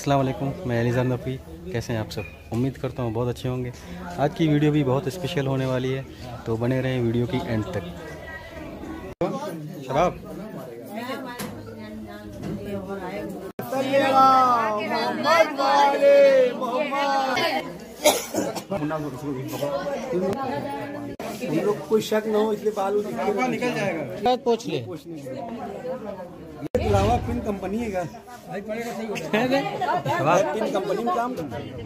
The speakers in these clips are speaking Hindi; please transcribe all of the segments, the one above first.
अस्सलाम वालेकुम, मैं अज़हर नक़वी। कैसे हैं आप सब? उम्मीद करता हूँ बहुत अच्छे होंगे। आज की वीडियो भी बहुत स्पेशल होने वाली है, तो बने रहें वीडियो की एंड तक। शराब हम लोग कोई शक न हो इसलिए बालू निकल जाएगा। पूछ ले। ये लावा पिन कंपनी है क्या? पिन कंपनी में काम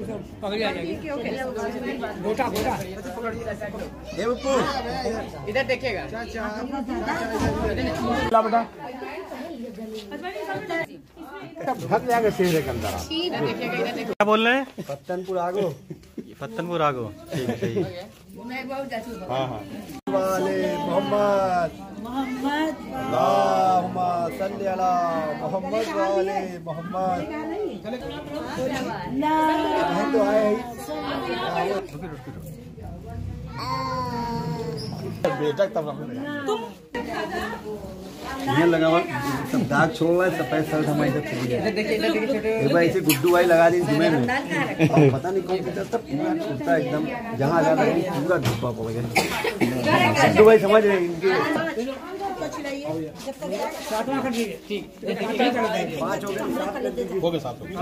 इधर देखिएगा। ढक जाएगा शेर के अंदर। क्या बोल रहे हैं? पत्तनपुर आगो। पत्तनपुर आगो, ठीक है सही। हाँ हाँ। वाले मोहम्मद अल्लाहुम्मा सल्ली अला मोहम्मद वाले मोहम्मद। तो आए बेटा तब ये लगा हुआ सब दाग छोड़ रहा है। सफेद शर्ट हमारी सब चली है। एक बार ऐसे गुड्डू भाई लगा दी जुमे में, और पता नहीं कौन की तरफ पूरा टूटता एकदम, जहाँ ज्यादा पूरा धब्बा पड़ गया। गुड्डू भाई समझ रहे हैं इनके 5 हो गए 7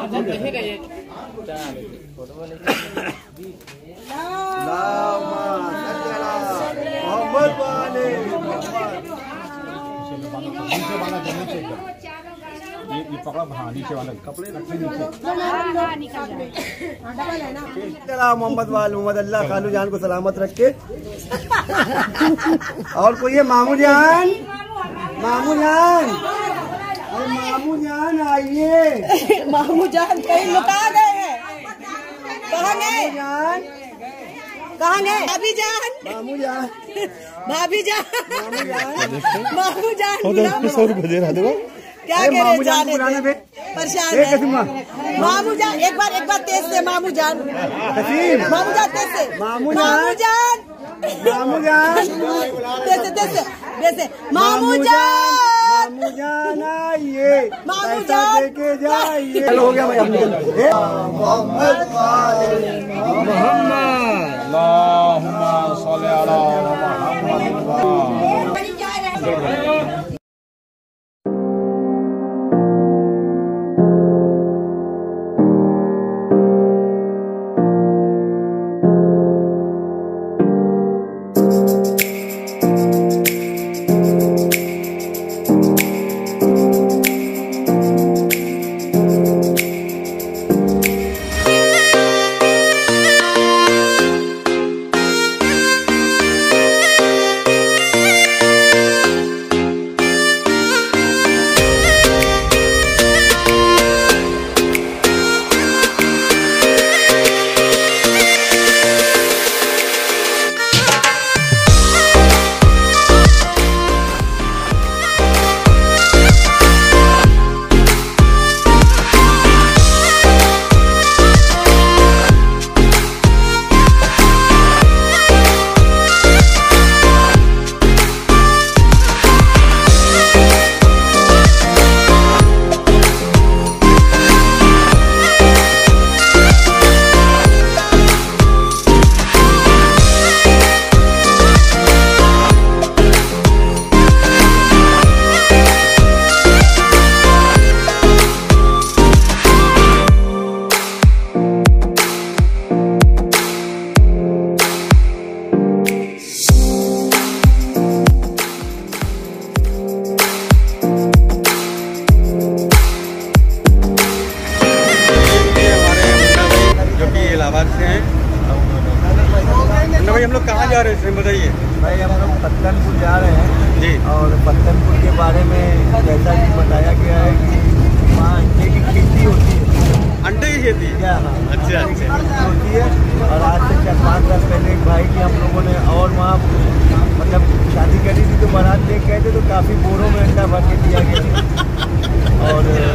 मोहम्मद वाले ये पकड़ा। हाँ नीचे वाला कपड़े रखे नीचे। मोहम्मद वाल मोहम्मद अल्लाह खालू जान को सलामत रख के। और कोई है मामू जान, मामू जान, अरे मामू जान आइए। मामू जान कहीं लुका गए हैं। कहाँ गए? कहाँ गए? भाभी जान, मामू जान, भाभी जान, मामू जान, मामू जान। 100 रुपये दे रहा देखो। क्या कह रहे? जाने दे। परेशान है मामू जान। एक बार तेज से मामू जान, मामू जान तेज से, मामू जान, मामू जान, तेज से मामू जान, मामू जान आइए, मामू जान लेके जाइए। चलो हो गया भाई, हम निकल। मोहम्मद अल्लाहुम्मा सल्ली अला मोहम्मद। भाई हम लोग कहाँ जा रहे हैं बताइए। भाई हम लोग पत्तनपुर जा रहे हैं जी। और पत्तनपुर के बारे में जैसा कि बताया गया है कि वहाँ अंडे की खेती होती है। अंडे की खेती? हाँ अच्छा होती है। और आज से 4-5 साल पहले एक भाई की हम लोगों ने और वहाँ मतलब शादी करी थी, तो बारात लेके गए थे, तो काफ़ी बोरों में अंडा भर के दिया गया।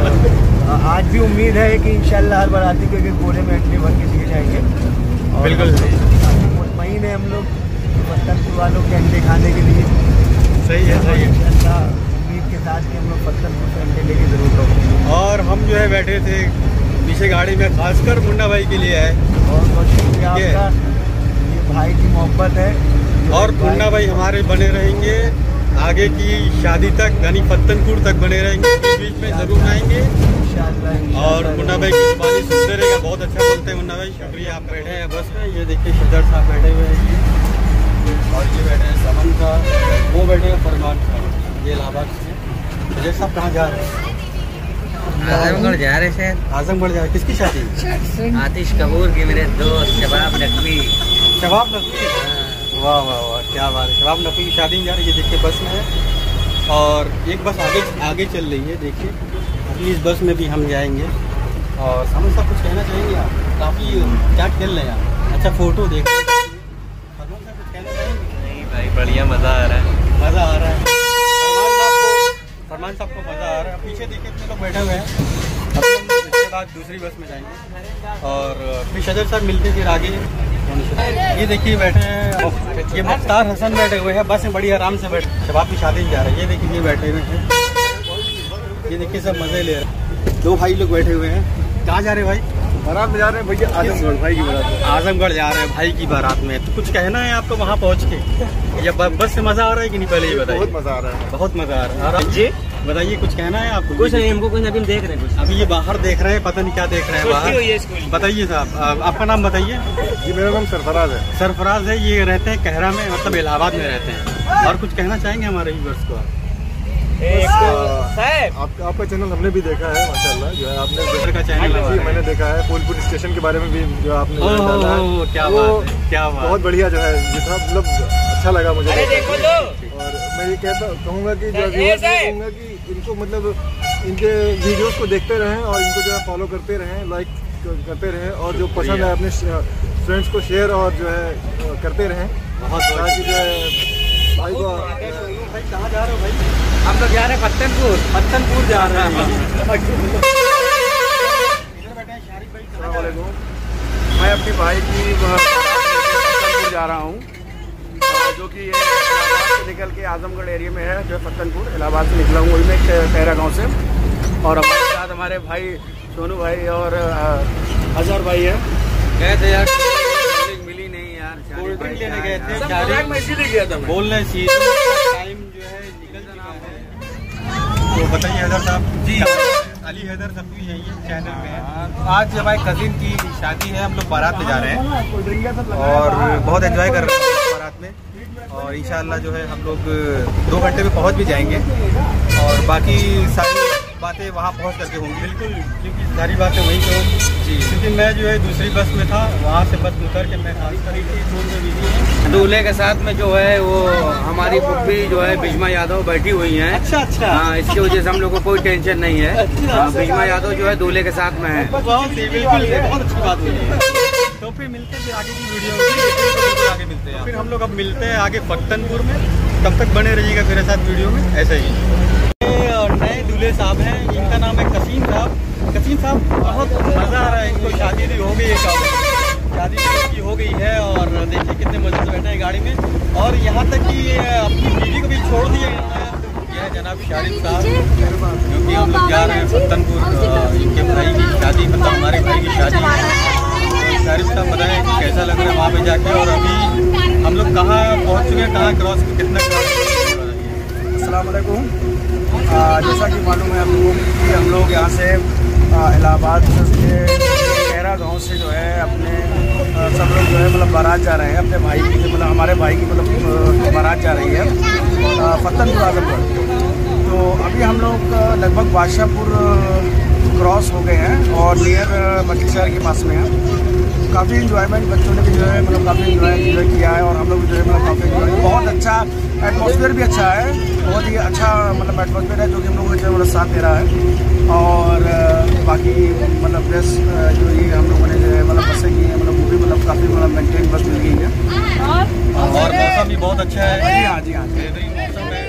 और आज भी उम्मीद है कि इंशाल्लाह हर बाराती को एक बोरे में अंडे भर के दिए जाएंगे। बिल्कुल मुतमईन है हम लोग पत्तनपुर वालों के अंडे खाने के लिए। सही है उम्मीद के साथ कि हम लोग पत्तनपुर से अंडे लेके जरूर लौटेंगे। और हम जो है बैठे थे पीछे गाड़ी में खासकर मुन्ना भाई के लिए है। बहुत बहुत शुक्रिया आपका, ये भाई की मोहब्बत है। और मुन्ना भाई हमारे बने रहेंगे आगे की शादी तक, यानी पत्तनपुर तक बने रहेंगे, बीच में जरूर आएंगे। और मुन्ना भाई की जुबानी सुनते रहेगा, बहुत अच्छा बोलते हैं मुन्ना भाई। शुक्रिया। आप बैठे हैं बस में, ये देखिए शहद साहब बैठे हुए हैं ये, और ये बैठे हैं समन का, वो बैठे हैं फरमान का, ये इलाहाबाद से। शहद साहब कहाँ जा रहे हैं? आजमगढ़ जा रहे हैं। आजमगढ़ जा रहे, किसकी शादी? आतिश कपूर की, मेरे दोस्त शबाब नकवी। शबाब नकवी, वाह वाह वाह, क्या बात है। शबाब नकवी की शादी में जा रही है, ये देखिए बस में है। और एक बस आगे चल रही है, देखिए अभी इस बस में भी हम जाएंगे। और समझ साहब कुछ कहना चाहेंगे आप? काफ़ी क्या खेल रहे हैं आप? अच्छा फोटो देख रहे हैं, कुछ कहना चाहेंगे? नहीं भाई, बढ़िया मज़ा आ रहा है। मज़ा आ रहा है। फरमान साहब को मज़ा आ रहा है। पीछे देखिए इतने लोग बैठे हुए हैं। अभी हम इसके बाद दूसरी बस में जाएंगे और फिर शजर साहब मिलते फिर आगे। ये देखिए बैठे हैं, ये मुख्तार हसन बैठे हुए हैं, बस में बड़ी आराम से बैठे। शबाब की शादी में जा रहे हैं, ये देखिए ये बैठे हुए हैं, ये देखिए सब मज़े ले रहे हैं। दो भाई लोग बैठे हुए हैं। कहाँ जा रहे हैं भाई? बारात में जा रहे हैं भैया, आजमगढ़ भाई की बारात। आजमगढ़ जा रहे हैं भाई की बारात में। तो कुछ कहना है आपको वहाँ पहुँच के, या बस से मज़ा आ रहा है कि नहीं? पहले ये बताइए। बहुत मज़ा आ रहा है, बहुत मज़ा आ रहा है जी। बताइए कुछ कहना है आपको? कुछ नहीं, हमको कुछ अभी देख रहे हैं कुछ। अभी ये बाहर देख रहे हैं, पता नहीं क्या देख रहे हैं बाहर। बताइए साहब, आपका नाम बताइए। जी मेरा नाम सरफराज है। सरफराज है, ये रहते हैं कहरा में, मतलब इलाहाबाद में रहते हैं। और कुछ कहना चाहेंगे हमारे व्यूअर्स को? आपका चैनल हमने भी देखा है माशाल्लाह, जो है आपने का चैनल मैंने देखा है। फूलपुर स्टेशन के बारे में भी जो आपने डाला है, क्या बात है, क्या बात, बहुत बढ़िया जो है, ये था मतलब अच्छा लगा मुझे। और मैं ये कहूँगा कि जो कहूँगा कि इनको मतलब इनके वीडियोस को देखते रहें और इनको जो है फॉलो करते रहें, लाइक करते रहें, और जो पसंद है अपने फ्रेंड्स को शेयर और जो है करते रहें। बहुत ताकि जो है भाई को। भाई कहाँ जा रहे हो भाई? हम लोग जा रहे हैं पत्तनपुर। पत्तनपुर जा रहे हैं। मैं अपनी भाई की पत्तनपुर जा रहा हूँ, जो कि इलाहाबाद से निकल के आजमगढ़ एरिया में है, जो है पत्तनपुर। इलाहाबाद से निकला हूँ वही मैं, कहरा गाँव से। और हमारे साथ हमारे भाई सोनू भाई और अजहर भाई है। गए थे यार, मिली नहीं यार, कोल्ड ड्रिंक लेने गए थे, मैं इसीलिए गया था। बोल रहे सी टाइम जो है निकल चुका है। तो बताइए हैदर साहब जी। अली हैदर सब भी यही चैनल में है। आज हमारे कजिन की शादी है, हम लोग बारात में जा रहे हैं और बहुत एंजॉय कर रहे हैं बारात में। और इंशाल्लाह जो है हम लोग 2 घंटे में पहुंच भी जाएंगे और बाकी सारी बातें वहाँ पहुँच करके होंगी। बिल्कुल, क्योंकि सारी बातें वहीं पे होंगी जी। क्योंकि मैं जो है दूसरी बस में था, वहाँ से बस उतर के मैं दूल्हे के साथ में जो है वो हमारी फुप्पी जो है बिजमा यादव बैठी हुई हैं। अच्छा अच्छा, हाँ, इसकी वजह से हम लोग को कोई टेंशन नहीं है। बिजमा यादव जो है दूल्हे के साथ में है। बिल्कुल, बहुत अच्छी बात हुई है। तो फिर मिलते हैं आगे की वीडियो, आगे मिलते हैं। फिर हम लोग अब मिलते हैं आगे पत्तनपुर में। तब तक बने रहिएगा मेरे साथ वीडियो में ऐसे ही। नए दूल्हे साहब हैं, इनका नाम है कसीम साहब। कसीम साहब, बहुत मज़ा आ रहा है, इनको शादी भी हो गई है, शादी की हो गई है। और देखिए कितने मज़े से बैठे हैं गाड़ी में। और यहाँ तक कि अपनी बीवी को भी छोड़ दिया इन्होंने। यह है जनाब शाहिद साहब, क्योंकि हम लोग जा रहे हैं पत्तनपुर, इनके भाई की शादी, मतलब हमारे भाई की शादी है। शाहिद साहब बताएं कि कैसा लग रहा है वहाँ पे जाके, और अभी हम लोग कहाँ पहुँच चुके हैं, कहाँ क्रॉस, कितना क्रॉस। अस्सलाम वालेकुम। जैसा कि मालूम है आपको कि हम लोग यहाँ से इलाहाबाद के कहरा गांव से जो है अपने सब लोग जो है मतलब बारात जा रहे हैं अपने भाई की, मतलब हमारे भाई की मतलब बारात जा रही है पत्तनपुर आजमगढ़। तो अभी हम लोग लगभग बादशाहपुर क्रॉस हो गए हैं और नियर मक्की शहर के पास में है। काफ़ी इंजॉयमेंट बच्चों ने भी जो है मतलब काफ़ी इंजॉय किया है, और हम लोग जो है मतलब काफ़ी इंजॉय, बहुत अच्छा एटमॉस्फेयर भी अच्छा है, बहुत ही अच्छा मतलब एटमॉस्फेयर है, जो कि हम लोगों को मतलब साथ दे रहा है। और बाकी मतलब बस जो ये हम लोगों ने जो है मतलब बसें की हैं, मतलब वो भी मतलब काफ़ी मतलब मेंटेन बस मिल गई है। और मौसम भी बहुत अच्छा है। जी हाँ, जी हाँ, बेहतरीन मौसम है।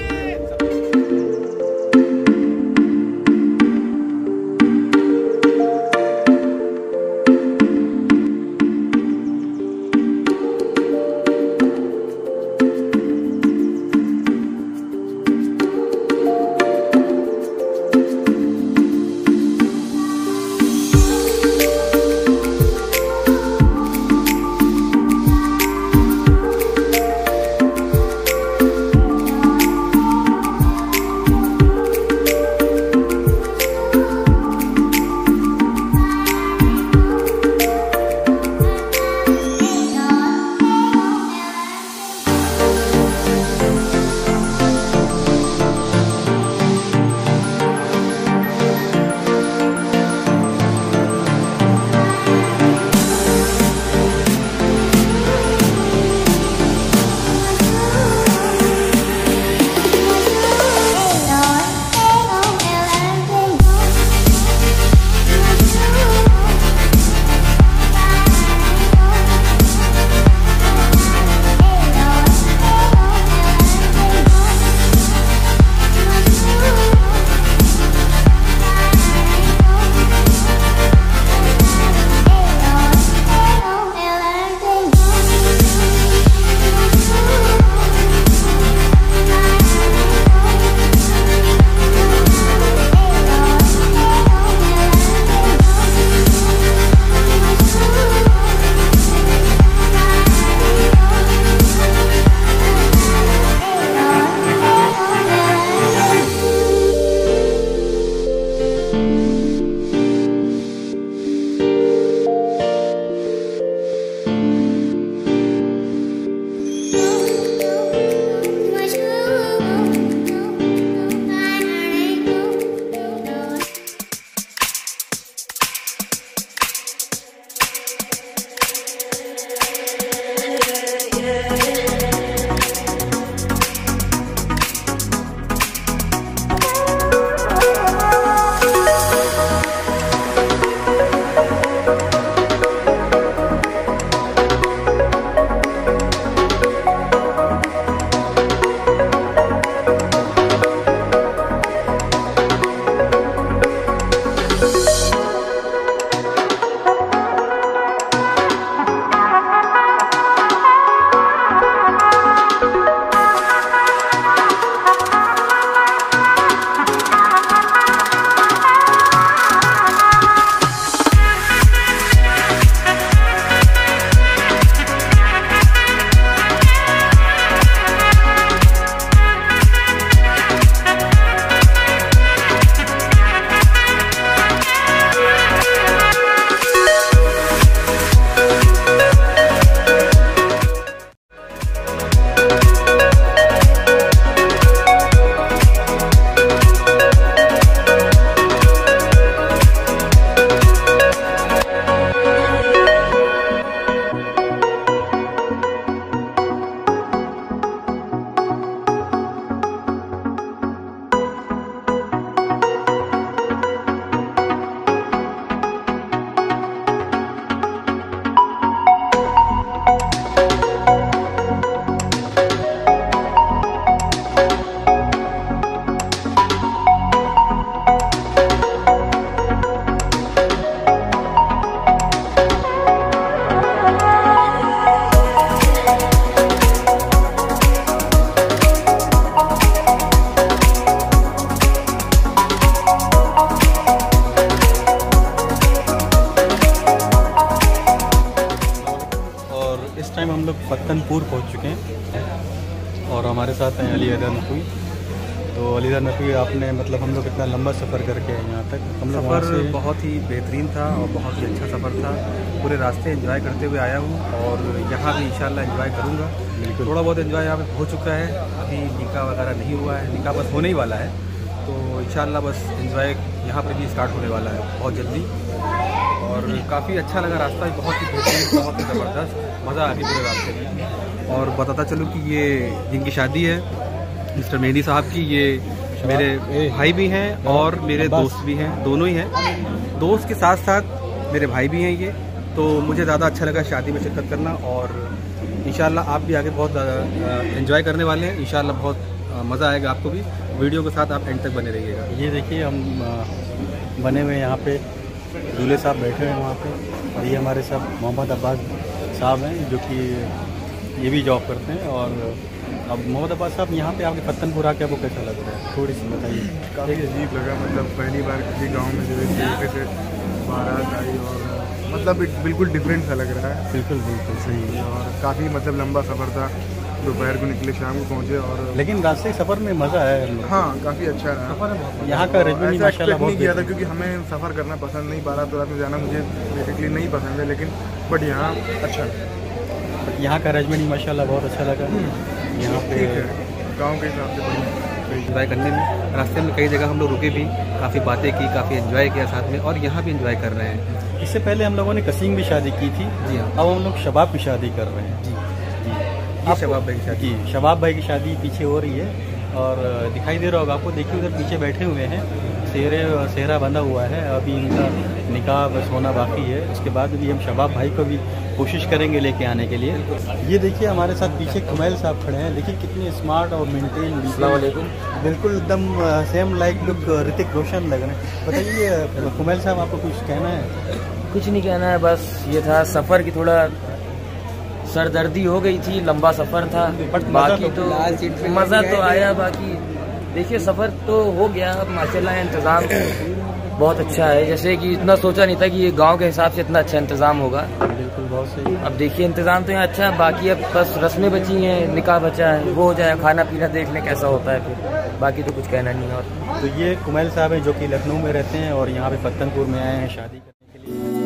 हम लोग पत्तनपुर पहुंच चुके हैं और हमारे साथ हैं अज़हर नक़वी। तो अज़हर नक़वी, आपने मतलब हम लोग इतना लंबा सफ़र करके आए यहाँ तक। हम लोग सफ़र बहुत ही बेहतरीन था और बहुत ही अच्छा सफ़र था। पूरे रास्ते एंजॉय करते हुए आया हूँ और यहाँ भी इंशाल्लाह एंजॉय करूँगा। बिल्कुल, थोड़ा बहुत एंजॉय यहाँ पे हो चुका है, अभी निकाह वगैरह नहीं हुआ है, निकाह बस होने ही वाला है। तो इंशाल्लाह बस एंजॉय यहाँ पर भी स्टार्ट होने वाला है बहुत जल्दी। और काफ़ी अच्छा लगा रास्ता, बहुत ही बेहतरीन, बहुत ही ज़बरदस्त, मज़ा आ गया पूरे रास्ते में। और बताता चलूँ कि ये जिनकी शादी है मिस्टर मेहंदी साहब की, ये मेरे भाई भी हैं और मेरे दोस्त भी हैं, दोनों ही हैं। दोस्त के साथ साथ मेरे भाई भी हैं ये। तो मुझे ज़्यादा अच्छा लगा शादी में शिरकत करना और इंशाल्लाह आप भी आगे बहुत एंजॉय करने वाले हैं। इंशाल्लाह बहुत मज़ा आएगा आपको भी। वीडियो के साथ आप एंड तक बने रहिएगा। ये देखिए हम बने हुए यहाँ पे दूल्हे साहब बैठे हैं वहाँ पे, और ये हमारे साथ मोहम्मद अब्बास साहब हैं जो कि ये भी जॉब करते हैं। और अब मोहम्मद अब्बास साहब यहाँ पे आपके पत्तनपुर आके आपको कैसा लग रहा है, थोड़ी सी बताइए। काफ़ी अजीब लगा, मतलब पहली बार किसी गांव में जो इस तरीके से बारात आई और मतलब बिल्कुल डिफरेंट सा लग रहा है। बिल्कुल बिल्कुल सही है। और काफ़ी मतलब लंबा सफ़र था, दोपहर को निकले शाम को पहुँचे और लेकिन रास्ते सफ़र में मज़ा आया। हाँ काफ़ी अच्छा रहा। यहाँ का अरेंजमेंट माशाल्लाह बहुत किया था क्योंकि हमें सफ़र करना पसंद नहीं, बारात में जाना मुझे बेसिकली नहीं पसंद है, लेकिन बट यहाँ अच्छा, यहाँ का अरेंजमेंट माशाल्लाह बहुत अच्छा लगा। यहाँ पे गाँव के हिसाब से बढ़िया एंजॉय करने में। रास्ते में कई जगह हम लोग रुके भी, काफ़ी बातें की, काफ़ी एंजॉय किया साथ में, और यहाँ भी एंजॉय कर रहे हैं। इससे पहले हम लोगों ने कसीम की शादी की थी। जी हाँ, अब हम लोग शबाब की शादी कर रहे हैं। जी ये शबाब भाई की शादी, शबाब भाई की शादी पीछे हो रही है और दिखाई दे रहा होगा आपको। देखिए उधर पीछे बैठे हुए हैं, सेहरा बंधा हुआ है, अभी इनका निकाह बस होना बाकी है। उसके बाद भी हम शबाब भाई को भी कोशिश करेंगे लेके आने के लिए। ये देखिए हमारे साथ पीछे कुमैल साहब खड़े हैं, देखिए कितने स्मार्ट और मेंटेन, बिल्कुल एकदम same like look Hrithik Roshan लग रहे हैं। बताइए कुमैल साहब, आपको कुछ कहना है? कुछ नहीं कहना है, बस ये था सफ़र की थोड़ा सरदर्दी हो गई थी, लंबा सफ़र था, बट बाकी तो मज़ा तो आया। बाकी देखिए सफ़र तो हो गया, अब माशाल्लाह इंतज़ाम बहुत अच्छा है। जैसे कि इतना सोचा नहीं था कि ये गांव के हिसाब से इतना अच्छा इंतज़ाम होगा। बिल्कुल बहुत सही। अब देखिए इंतज़ाम तो यहाँ अच्छा है, बाकी अब बस रस्में बची हैं, निकाह बचा है, वो हो जाए, खाना पीना देख लें कैसा होता है, फिर बाकी तो कुछ कहना नहीं है। और तो ये कुमैल साहब हैं जो कि लखनऊ में रहते हैं और यहाँ पे पत्तनपुर में आए हैं शादी करने के लिए।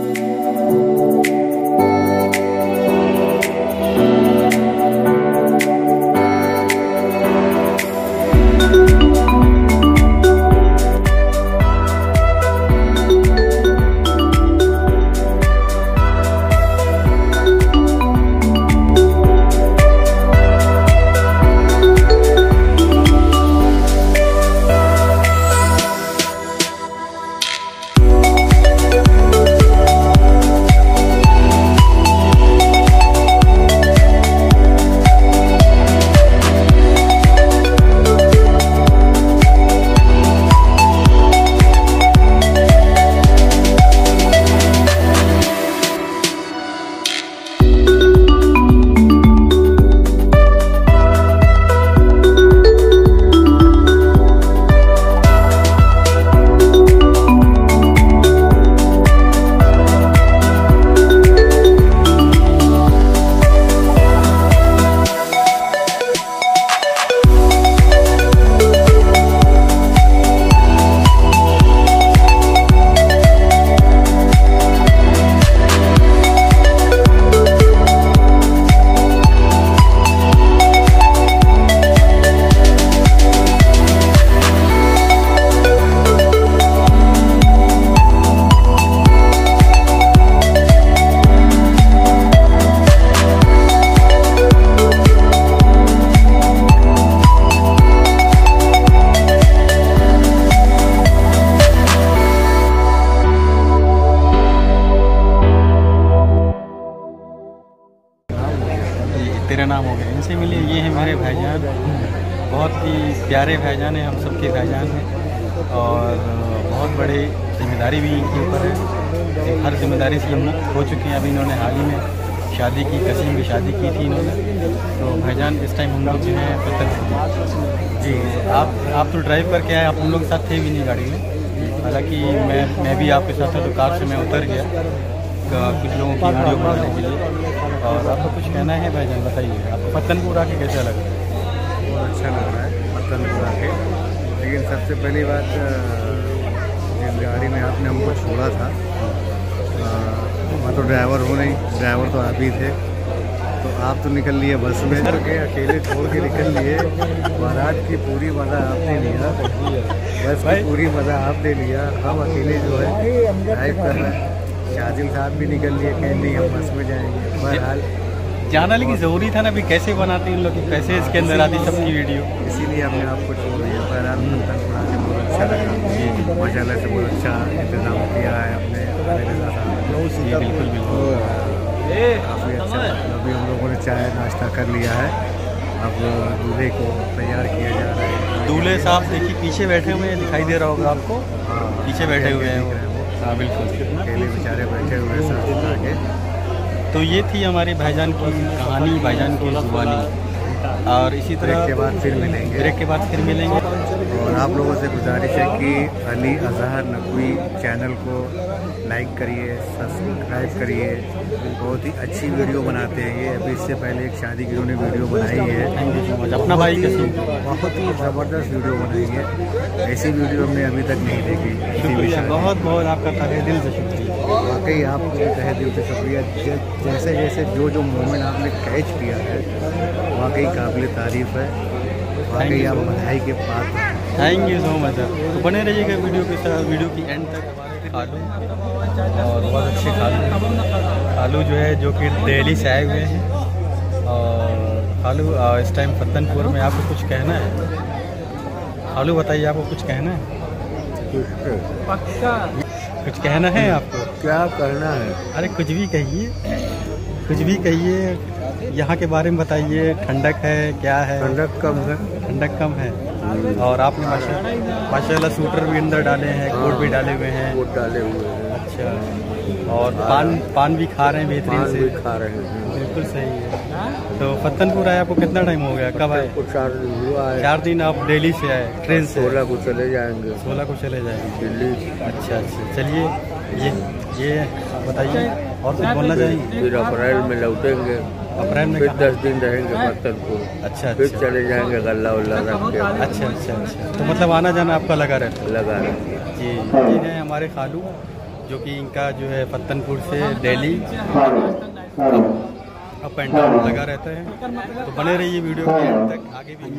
तेरा नाम हो गया, इनसे मिले। ये हैं मेरे भाईजान, बहुत ही प्यारे भाईजान हैं, हम सबके भाईजान हैं और बहुत बड़े जिम्मेदारी भी इनके ऊपर है। हर जिम्मेदारी से हम लोग हो चुके हैं। अभी इन्होंने हाल ही में शादी की, कसीम की शादी की थी इन्होंने। तो भाईजान इस टाइम हम लोग जो हैं पत्तनपुर। जी आप तो ड्राइव करके आए, आप हम लोग के साथ थे भी नहीं गाड़ी में, हालांकि मैं भी आपके साथ था, तो कार से मैं उतर गया। कुछ लोगों की वीडियो बनाने के लिए। और आपको कुछ कहना है भाईजान, बताइए आपको पत्तनपुर आके कैसा लग रहा है? बहुत अच्छा लग रहा है पत्तनपुर आके। लेकिन सबसे पहली बात, जिस गाड़ी में आपने हमको छोड़ा था, मैं तो ड्राइवर हूँ नहीं, ड्राइवर तो आप ही थे। तो आप तो निकल लिए बस में, के अकेले छोड़ के निकल लिए। बारात की पूरी मज़ा आपने लिया, बस की पूरी मज़ा आपने लिया। हम अकेले जो है ड्राइव कर रहे हैं। शादी साहब भी निकल लिए, कह नहीं हम बस में जाएंगे। बहरहाल जाना लेकिन ज़रूरी था ना, भी कैसे बनाते हैं इन लोग, कैसे इसके अंदर आती सबकी वीडियो, इसीलिए हमने आपको छोड़ दिया। बहरहाल पत्तनपुर आके बहुत अच्छा लगा, माशाल्लाह से बहुत अच्छा इंतज़ाम किया है अपने। बिल्कुल बिल्कुल काफ़ी अच्छा। अभी हम लोगों ने चाय नाश्ता कर लिया है, अब दूल्हे को तैयार किया जा रहा है। दूल्हे साहब देखिए पीछे बैठे हुए हैं, दिखाई दे रहा होगा आपको, पीछे बैठे हुए हैं वो। हाँ बिल्कुल, अकेले बेचारे बैठे हुए हैं सब आगे। तो ये थी हमारी भाईजान की कहानी, भाईजान की जुबानी। और इसी तरह ब्रेक के बाद फिर मिलेंगे, ब्रेक के बाद फिर मिलेंगे। और आप लोगों से गुजारिश है कि अली अजहर नकवी चैनल को लाइक करिए, सब्सक्राइब करिए। बहुत ही अच्छी वीडियो बनाते हैं ये। अभी इससे पहले एक शादी की उन्होंने वीडियो बनाई है, अपना भाई का बहुत ही ज़बरदस्त वीडियो बनाई है। ऐसी वीडियो हमने अभी तक नहीं देखी। बहुत बहुत आपका तहे दिल से शुक्रिया। वाकई आपको भी तहे दिल से शुक्रिया। जैसे जैसे जो मोमेंट आपने कैच किया है, वाकई काबिल तारीफ़ है। वाकई आप बधाई के पात्र। Thank you so much. तो बने रहिएगा वीडियो के साथ, वीडियो की एंड तक। खालू और बहुत अच्छे खालू जो है, जो कि दिल्ली से आए हुए हैं। और खालू इस टाइम पत्तनपुर में, आपको कुछ कहना है? खालू बताइए, आपको कुछ कहना है? कुछ कहना है आपको? क्या कहना है? अरे कुछ भी कहिए, कुछ भी कहिए, यहाँ के बारे में बताइए। ठंडक है क्या है? ठंडक कम है, ठंडक कम है। और आपने माशाल्लाह सूटर भी अंदर डाले हैं, कोट भी डाले हुए हैं। कोट डाले हुए हैं। अच्छा, और पान भी खा रहे हैं बेहतरीन से? खा रहे हैं, बिल्कुल सही है। तो पत्तनपुर आए आपको कितना टाइम हो गया? कब आए? 4 दिन हुआ है। 4 दिन आप दिल्ली से आए ट्रेन से? 16 को चले जाएंगे। 16 को चले जाएंगे दिल्ली। अच्छा अच्छा, चलिए ये बताइए, और कुछ बोलना चाहेंगे? फिर अप्रैल में लौटेंगे, अप्रैल में फिर 10 दिन रहेंगे पत्तनपुर। अच्छा, फिर चले जाएंगे गल्ला उल्ला रख के। अच्छा अच्छा अच्छा, तो मतलब आना जाना आपका लगा रहता है? लगा रहे जी। ये है हमारे खालू, जो कि इनका जो है पत्तनपुर से दिल्ली अप एंड डाउन लगा रहता है। तो बने रहिए वीडियो के एंड तक, आगे भी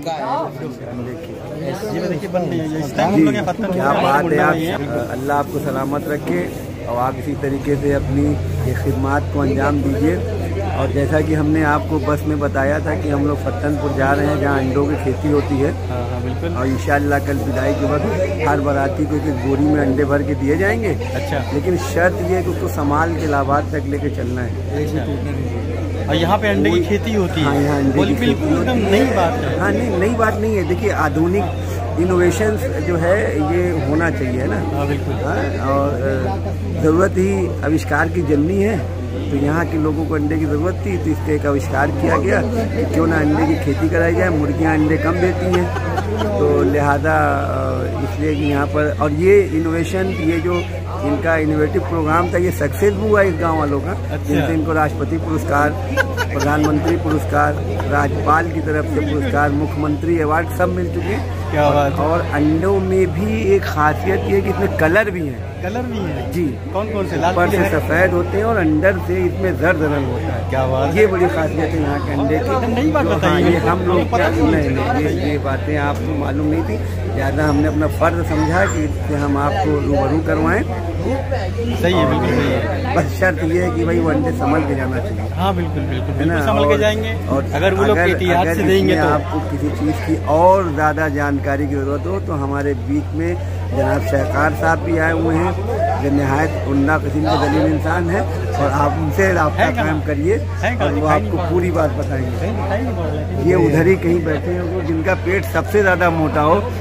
ये देखिए बन रही है इस टाइम हम लोग यहाँ पत्तनपुर। क्या बात है, आप अल्लाह आपको सलामत रखे और आप इसी तरीके से अपनी ये खिदमात को अंजाम दीजिए। और जैसा कि हमने आपको बस में बताया था कि हम लोग पत्तनपुर जा रहे हैं, जहाँ अंडों की खेती होती है। बिल्कुल। और इंशाअल्लाह कल विदाई के वक्त हर बाराती को एक बोरी में अंडे भर के दिए जाएंगे। अच्छा, लेकिन शर्त ये है कि उसको संभाल के इलाहाबाद तक लेके चलना है। और यहाँ पे अंडे की खेती होती है? हाँ, यहाँ अंडे की खेती एकदम नई बात है। हाँ नहीं, नई बात नहीं है। देखिए आधुनिक इनोवेशंस जो है ये होना चाहिए ना। हाँ बिल्कुल। हाँ, और ज़रूरत ही आविष्कार की जननी है। तो यहाँ के लोगों को अंडे की ज़रूरत थी, तो इसका एक आविष्कार किया गया कि क्यों ना अंडे की खेती कराई जाए। मुर्गियाँ अंडे कम देती हैं, तो लिहाजा इसलिए कि यहाँ पर, और ये इनोवेशन, ये जो इनका इनोवेटिव प्रोग्राम था, ये सक्सेस हुआ इस गांव वालों का। जिनसे इनको राष्ट्रपति पुरस्कार, प्रधानमंत्री पुरस्कार, राज्यपाल की तरफ से पुरस्कार, मुख्यमंत्री अवार्ड सब मिल चुके हैं। क्या बात है। और अंडों में भी एक खासियत ये है कि इसमें कलर भी है। कलर भी है जी। कौन कौन से? लाल ऊपर से सफेद होते हैं और अंदर से इसमें जर्द रंग होता है। क्या बात, ये बड़ी खासियत है यहाँ के अंडे की। नई बात बताइए। ये हम लोग ये बातें आपको मालूम नहीं थी। ज़्यादा हमने अपना फर्ज समझा कि इससे हम आपको रूबरू करवाएं। सही है, बिल्कुल सही है। बस शर्त ये है कि भाई वो अंडे संभल के जाना चाहिए। हाँ बिल्कुल बिल्कुल, है ना, संभल के जाएंगे। और अगर वो लोग एहतियात से देंगे तो आपको किसी चीज़ की और ज़्यादा जानकारी की जरूरत हो तो हमारे बीच में जनाब शहकार साहब भी आए हुए हैं, जो नहायत उन्ना किस्म के दलील इंसान है। और आप उनसे रब्ता कायम करिए और वो आपको पूरी बात बताएंगे। ये उधर ही कहीं बैठे हैं, जिनका पेट सबसे ज़्यादा मोटा हो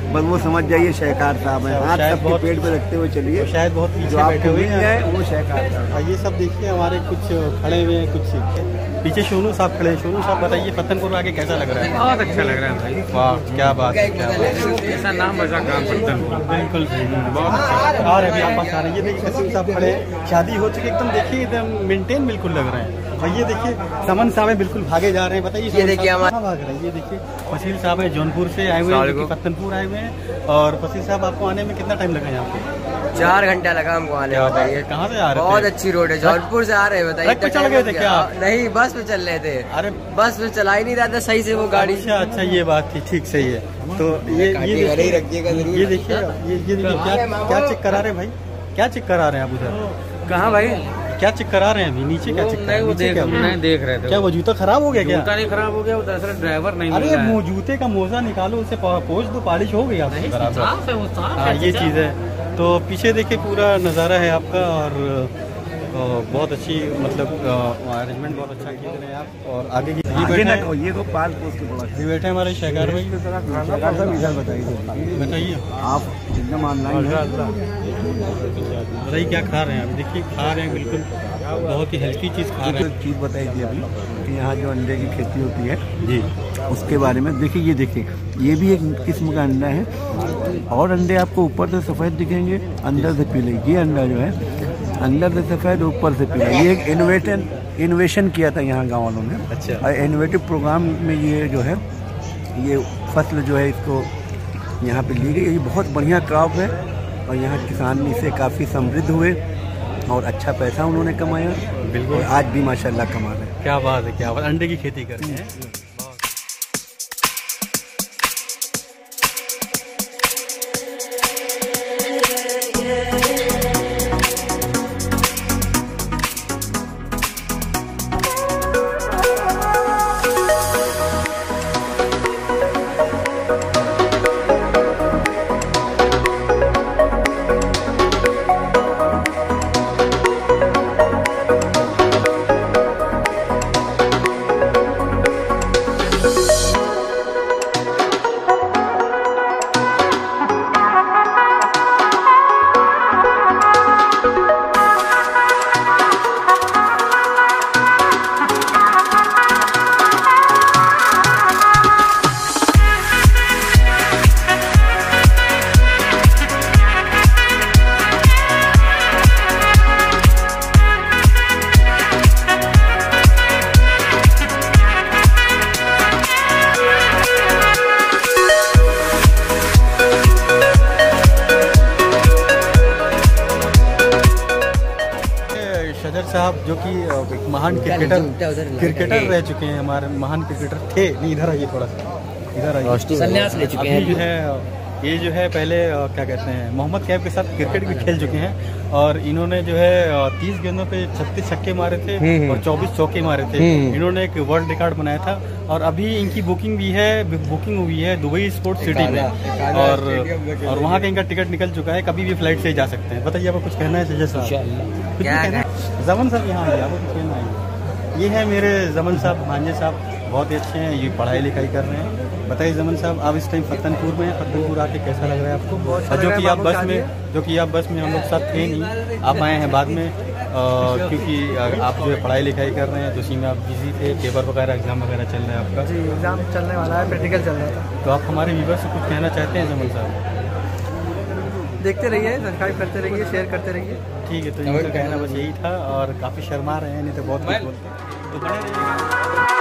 बस वो समझ जाइए शहकार साहब है। हाथ सबके पेट पे रखते हुए चलिए। शायद बहुत जो पीछे आपको बैठे हुए मिल हैं जाए वो शहकार साहब। और ये सब देखिए हमारे कुछ खड़े हुए हैं, कुछ पीछे सोनू साहब खड़े हैं। सोनू साहब बताइए फतनपुर आके कैसा लग रहा है? बहुत अच्छा लग रहा है भाई। वाह क्या बात है, क्या बात है। ऐसा नाम बजा काम फतनपुर, बिल्कुल बहुत अच्छा। और अभी आप पास आ रहे हैं, ये देखिए कसीम साहब खड़े हैं, शादी हो चुकी एकदम देखिए एकदम मेंटेन बिल्कुल लग रहे हैं। और ये देखिए समन साहब बिल्कुल भागे जा रहे हैं। बताइए ये देखिए कहाँ भाग रहे हैं? ये देखिए फसील साहब है जौनपुर से आए हुए हैं, फतनपुर आए हुए हैं। और फसील साहब आपको आने में कितना टाइम लगा यहाँ पे? 4 घंटा लगा हमको आने में। बताइए कहाँ से आ रहे थे? बहुत अच्छी रोड है, जौनपुर से आ रहे हैं। बताइए ट्रक पे चढ़ गए थे क्या? नहीं, बस में चल रहे थे। अरे बस में चला ही नहीं रहा था सही से वो गाड़ी। अच्छा ये बात थी, ठीक सही है। तो ये रखिएगा जरूर। ये देखिए क्या चेक करा रहे हैं भाई? क्या चेक करा रहे हैं आप उधर? कहाँ भाई? क्या चेक करा रहे हैं अभी? नीचे क्या चेक? नहीं वो देख रहे थे। क्या वो जूता खराब हो गया? क्या जूता नहीं खराब हो गया, वो दरअसल ड्राइवर नहीं। अरे वो जूते का मोजा निकालो, उसे पोंछ दो, पॉलिश हो गई आपकी बराबर। हाँ ये चीज़ है। तो पीछे देखिए पूरा नज़ारा है आपका और बहुत अच्छी मतलब अरेंजमेंट बहुत अच्छा किए हैं आप। और आगे की ये तो 5 पोस्ट के बैठे हमारे शहकार भाई। बताइए आप एकदम ऑनलाइन बताइए क्या खा रहे हैं? अभी देखिए खा रहे हैं बिल्कुल बहुत ही हेल्थी चीज़ खा रहे हैं। चीज़ बताई थी अभी कि यहाँ जो अंडे की खेती होती है जी, उसके बारे में देखिए। ये देखिए ये भी एक किस्म का अंडा है और अंडे आपको ऊपर से सफ़ेद दिखेंगे, अंदर से पीले। ये अंडा जो है अंदर से सफ़ेद ऊपर से पीला। ये एक इनोवेशन किया था यहाँ गाँव वालों ने। अच्छा। और इनोवेटिव प्रोग्राम में ये जो है ये फसल जो है इसको यहाँ पे ली गई। ये बहुत बढ़िया क्रॉप है और यहाँ किसान इससे काफ़ी समृद्ध हुए और अच्छा पैसा उन्होंने कमाया। बिल्कुल आज भी माशाल्लाह कमा रहे हैं। क्या बात है, क्या बात। अंडे की खेती कर रहे हैं। साहब जो कि एक महान क्रिकेटर रह चुके हैं, हमारे महान क्रिकेटर थे। नहीं इधर आइए थोड़ा सा, इधर आइए। संन्यास ले चुके हैं जो है ये जो है पहले क्या कहते हैं मोहम्मद कैफ के साथ क्रिकेट भी खेल चुके हैं और इन्होंने जो है 30 गेंदों पे 36 छक्के मारे थे और 24 चौके मारे थे। इन्होंने एक वर्ल्ड रिकॉर्ड बनाया था और अभी इनकी बुकिंग हुई है दुबई स्पोर्ट्स सिटी में और वहाँ का इनका टिकट निकल चुका है। कभी भी फ्लाइट से जा सकते हैं। बताइए आपको कुछ कहना है सजद साहब? जमन साहब यहाँ आइए, आपको कुछ कहना है? ये है मेरे जमन साहब, भांजे साहब, बहुत ही अच्छे हैं। ये पढ़ाई लिखाई कर रहे हैं। बताइए जमन साहब आप इस टाइम फतनपुर में हैं, फतनपुर आके कैसा लग रहा है आपको? जो कि आप बस में हम लोग साथ थे नहीं, आप आए हैं बाद में क्योंकि आप जो है पढ़ाई लिखाई कर रहे हैं तो उसी में आप बिजी थे, पेपर वगैरह एग्जाम वगैरह चल रहे हैं आपका? जी एग्जाम चलने वाला है, प्रैक्टिकल चल रहा था। तो आप हमारे व्यूअर्स से कुछ कहना चाहते हैं जमन साहब? देखते रहिए, सब्सक्राइब करते रहिए, शेयर करते रहिए। ठीक है, तो इनका कहना बस यही था और काफ़ी शर्मा रहे हैं, नहीं तो बहुत कुछ बोलते तो बने रहिएगा।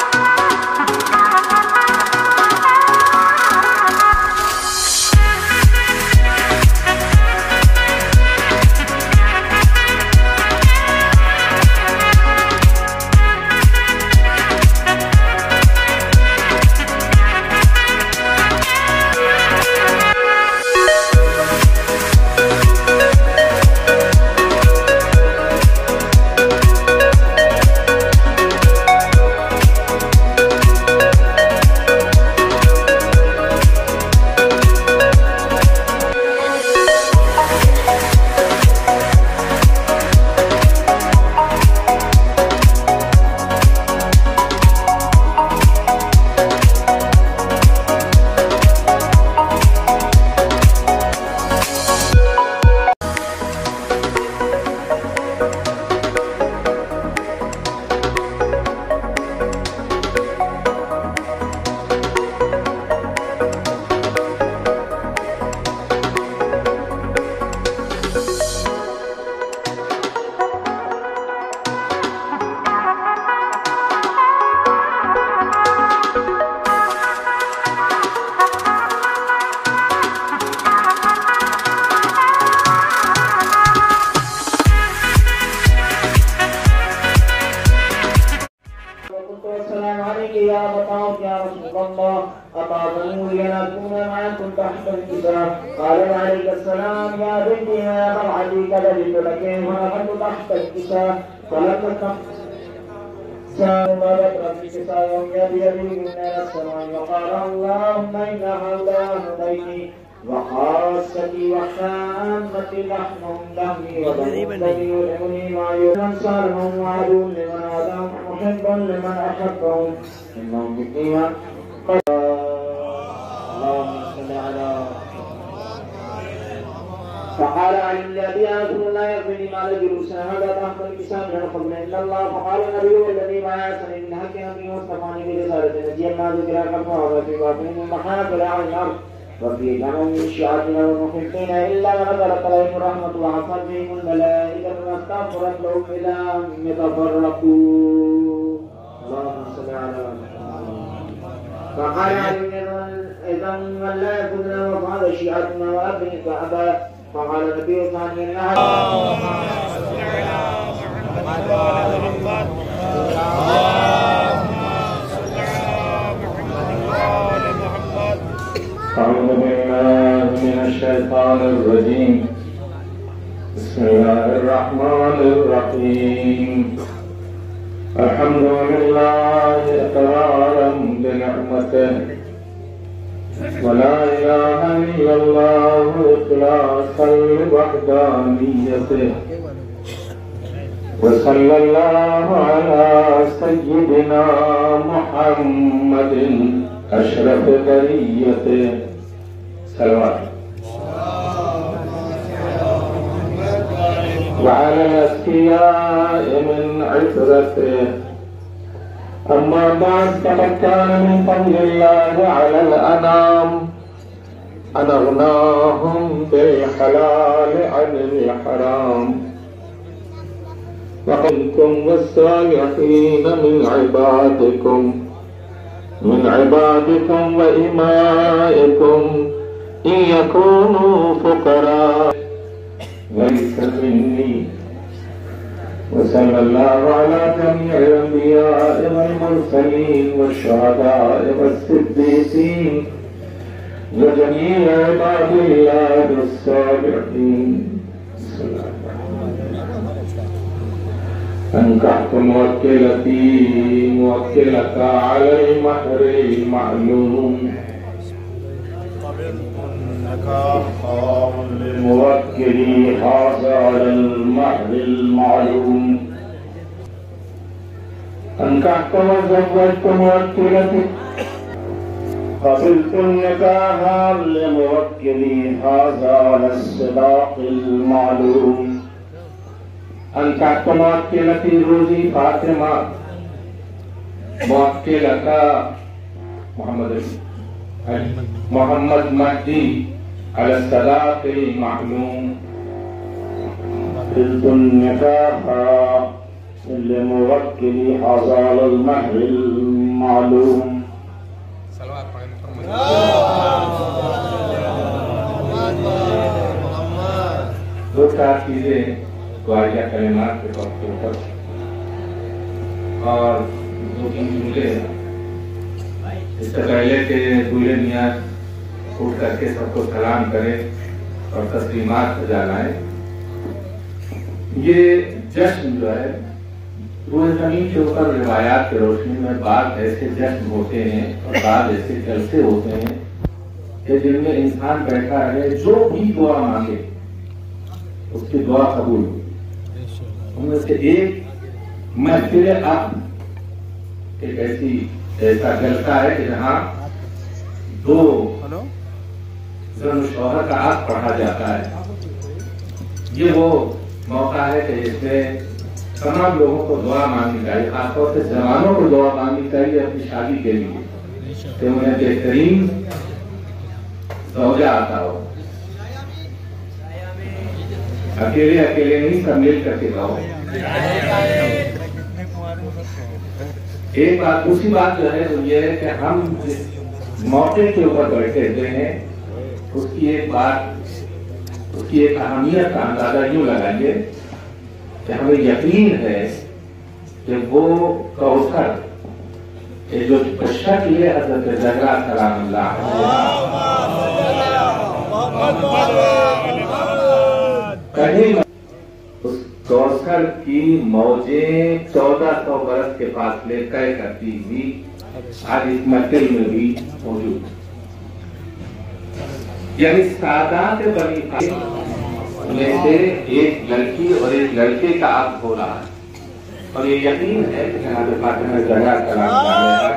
या बताओ क्या रसूल अल्लाह अतादून यनकुन माकुम तहत al-kitab qala alayka as-salam ya binti ya qali kadhalika lakin wa kuntu tahta al-kitab falam سامرت ربك سايوم يدي من السماء وقال اللهم إن هؤلاء بيتي وخاصتي وخامتي لحمهم دمي ودمي يلمني ما ينصرهم وعدون لمن عادهم محبا لمن أحبهم إنهم بالإيمان اللهم صل على فقال علي الذي رسول الله يغفر ما لجلوس هذا تحت الكسام من القبل الا الله فقال النبي الذي معي سنين من حق نبي مصطفى برسالة نجي ما ذكر كفى وفي باطن المحاك لا الارض وفي جمع من شيعتنا والمحبين الا ونزلت عليهم الرحمة وحفظت بهم الملائكة واستغفرت لهم الى ان يتفرقوا اللهم صل على فقال علي اذا من لا يكون وفعل شيعتنا وابن فابى فقال النبي ثانيا أعوذ بالله من الشيطان الرجيم بسم الله الرحمن الرحيم الحمد لله إقرارا بنعمته ولا إله إلا الله إخلاصا لوحدانيته وصلى الله على سيدنا محمد أشرف بريته صلوات وعلى الأذكياء من عترته أما بعد فقد كان من فضل الله على الأنام أن أغناهم بالحلال عن الحرام وقلتم والصالحين من عبادكم وإمائكم إن يكونوا فقراء ليس مني وصلى الله على جميع الأنبياء والمرسلين والشهداء والصديقين وجميع عباد الله الصالحين أنكحت موكلك على المهر المعلوم موكلي هذا على المهر المعلوم أنكحت وزوجت موكلتي قبلت النكاح لموكلي هذا على الصداق المعلوم أنكحت موكلتي روزي فاطمة موكلك محمد مهدي على الصداق المعلوم قبلت النكاح لموكلي هذا على المهر المعلوم दो चार चीजें वारिया कलिमात के वक्त के ऊपर और दो तीन जुमले इससे पहले के दूल्हे मियाँ उठ करके सबको सलाम करें और तस्लीमात सजालाएं। ये जश्न जो है वो जमीन के ऊपर रिवायात की रोशनी में बाद ऐसे जश्न होते हैं और बाद ऐसे जलसे होते हैं कि जिनमें इंसान बैठा है जो भी दुआ मांगे उसकी दुआ कबूल हुई। उनमें से एक महफिल अक़्द एक ऐसा जलसा है कि जहाँ दो शौहर का अक़्द पढ़ा जाता है। ये वो मौका है कि इसमें तमाम लोगों को दुआ मांगनी चाहिए, खासतौर से जवानों को दुआ मांगनी चाहिए अपनी शादी के लिए कि उन्हें बेहतरीन ज़ौजा आता हो। अकेले अकेले नहीं, सब मिल करके गाओ। एक बात दूसरी बात जो है वो ये है कि हम जिस मौके के ऊपर बैठे हुए हैं उसकी एक अहमियत का अंदाजा यूं लगाइए कि हमें यकीन है कि वो कौसर ये जो शक्ल है हज़रत ज़हरा सलामुल्लाह कहीं उस कौसर की मौजें 1400 बरस के फासले तय करती हुई आज इस महफिल में भी मौजूद, यानी सादात बनी में से एक लड़की और एक लड़के का आप हो रहा है। और ये यकीन है कि जनाब फातिमा ज़हरा सलामुल्लाह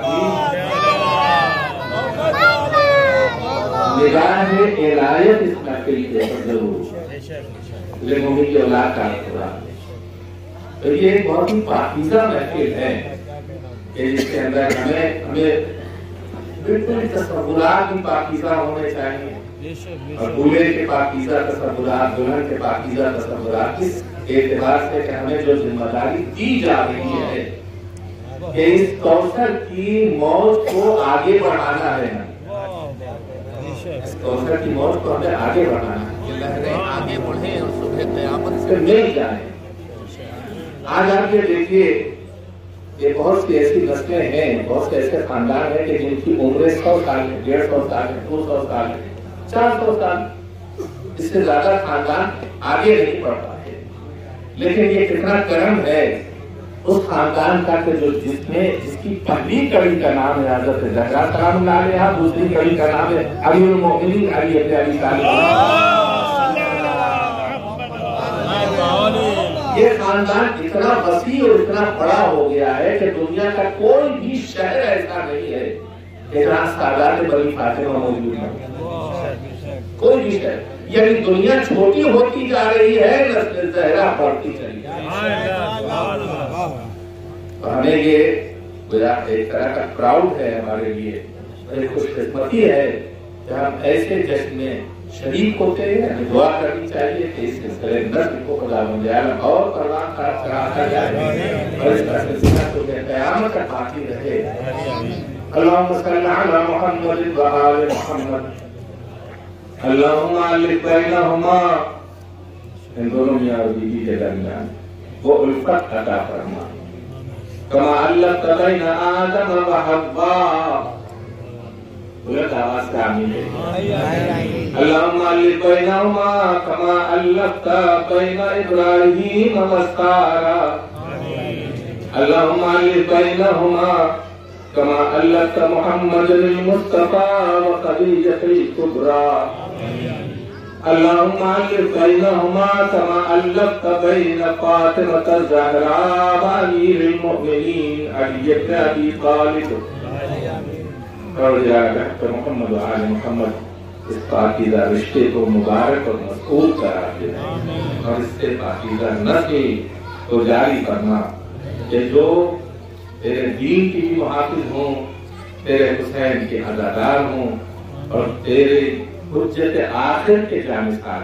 की निगाह इनायत इस महफिल के ऊपर जरूर लेकिन की औलाद का हो रहा है। तो ये एक बहुत ही पाकीज़ा महफिल है जिसके अंदर हमें बिल्कुल तसव्वुरात भी पाकीज़ा होने चाहिए और दूल्हे के पाकीज़ा तसव्वुरात, दुल्हन के पाकीज़ा तसव्वुरात, इस एतबार से कि हमें जो जिम्मेदारी दी जा रही है कि इस कौसर की मौत को आगे बढ़ाना है, कौसर की मौत को हमें आगे बढ़ाना है, लहरें आगे बढ़े और सुबह क़यामत से मिल जाए। आज आप ये देखिए, ये बहुत सी ऐसी नस्लें हैं, बहुत से ऐसे खानदान हैं कि जिनकी उम्र 100 साल है, 150 साल है, 200 साल है, 400 साल, इससे ज्यादा खानदान आगे नहीं बढ़ पाते। लेकिन ये कितना कर्म है उस खानदान का कि जो जिसकी पहली कड़ी का नाम है हज़रत ज़हरा सलामुल्लाह अलैहा, दूसरी कड़ी का नाम है अमीरुल मोमिनीन अली इब्न अबी तालिब। ये खानदान इतना वसी और इतना बड़ा हो गया है कि दुनिया का कोई भी शहर ऐसा नहीं है जहाँ सादात बनी फातिमा मौजूद है, कोई भी शहर। यानी दुनिया छोटी होती जा रही है, नस्ल ज़हरा बढ़ती चली जा रही है। हमें ये एक तरह का प्राउड है हमारे लिए, एक खुशकिस्मती है कि हम ऐसे जश्न में शरीक होते हैं। हमें दुआ करनी चाहिए कि इस सिलसिले नस्ल को खुदा बन जाए और परवान कराता जाए और इसका सिलसिला तो क़यामत तक बाकी रहे। अल्लाहुम्मा सल्ली अला मुहम्मद व आले मुहम्मद, अल्लाहुम्मा अलिफ बैनहुमा, इन दोनों मियां और बीवी के दरमियान वो उल्फत अता फरमा, कमा अल्लफ़ बैन आदम व हव्वा, बुलंद आवाज से आमीन। अल्लाहुम्मा अलिफ बैनहुमा कमा अल्लफ़्त बैन इब्राहीम व सारा, अल्लाहुम्मा अलिफ बैनहुमा कमा अल्लफ़्त मुहम्मदल मुस्तफ़ा व खदीजतल कुबरा, अल्लाहुम्मा अलिफ बैनहुमा कमा अल्लफ़्त बैन फातिमत ज़हरा व अमीरुल मोमिनीन अली इब्न अबी तालिब। और मोहम्मद आले मोहम्मद इस पाकीज़ा रिश्ते को मुबारक और मक़बूल करार दे और इससे पाकीज़ा नस्ल को जारी करना कि जो तेरे दीन की भी मुहाफ़िज़ हों, तेरे हुसैन के अज़ादार हों और तेरे हुज्जत आखिर के जानिसार।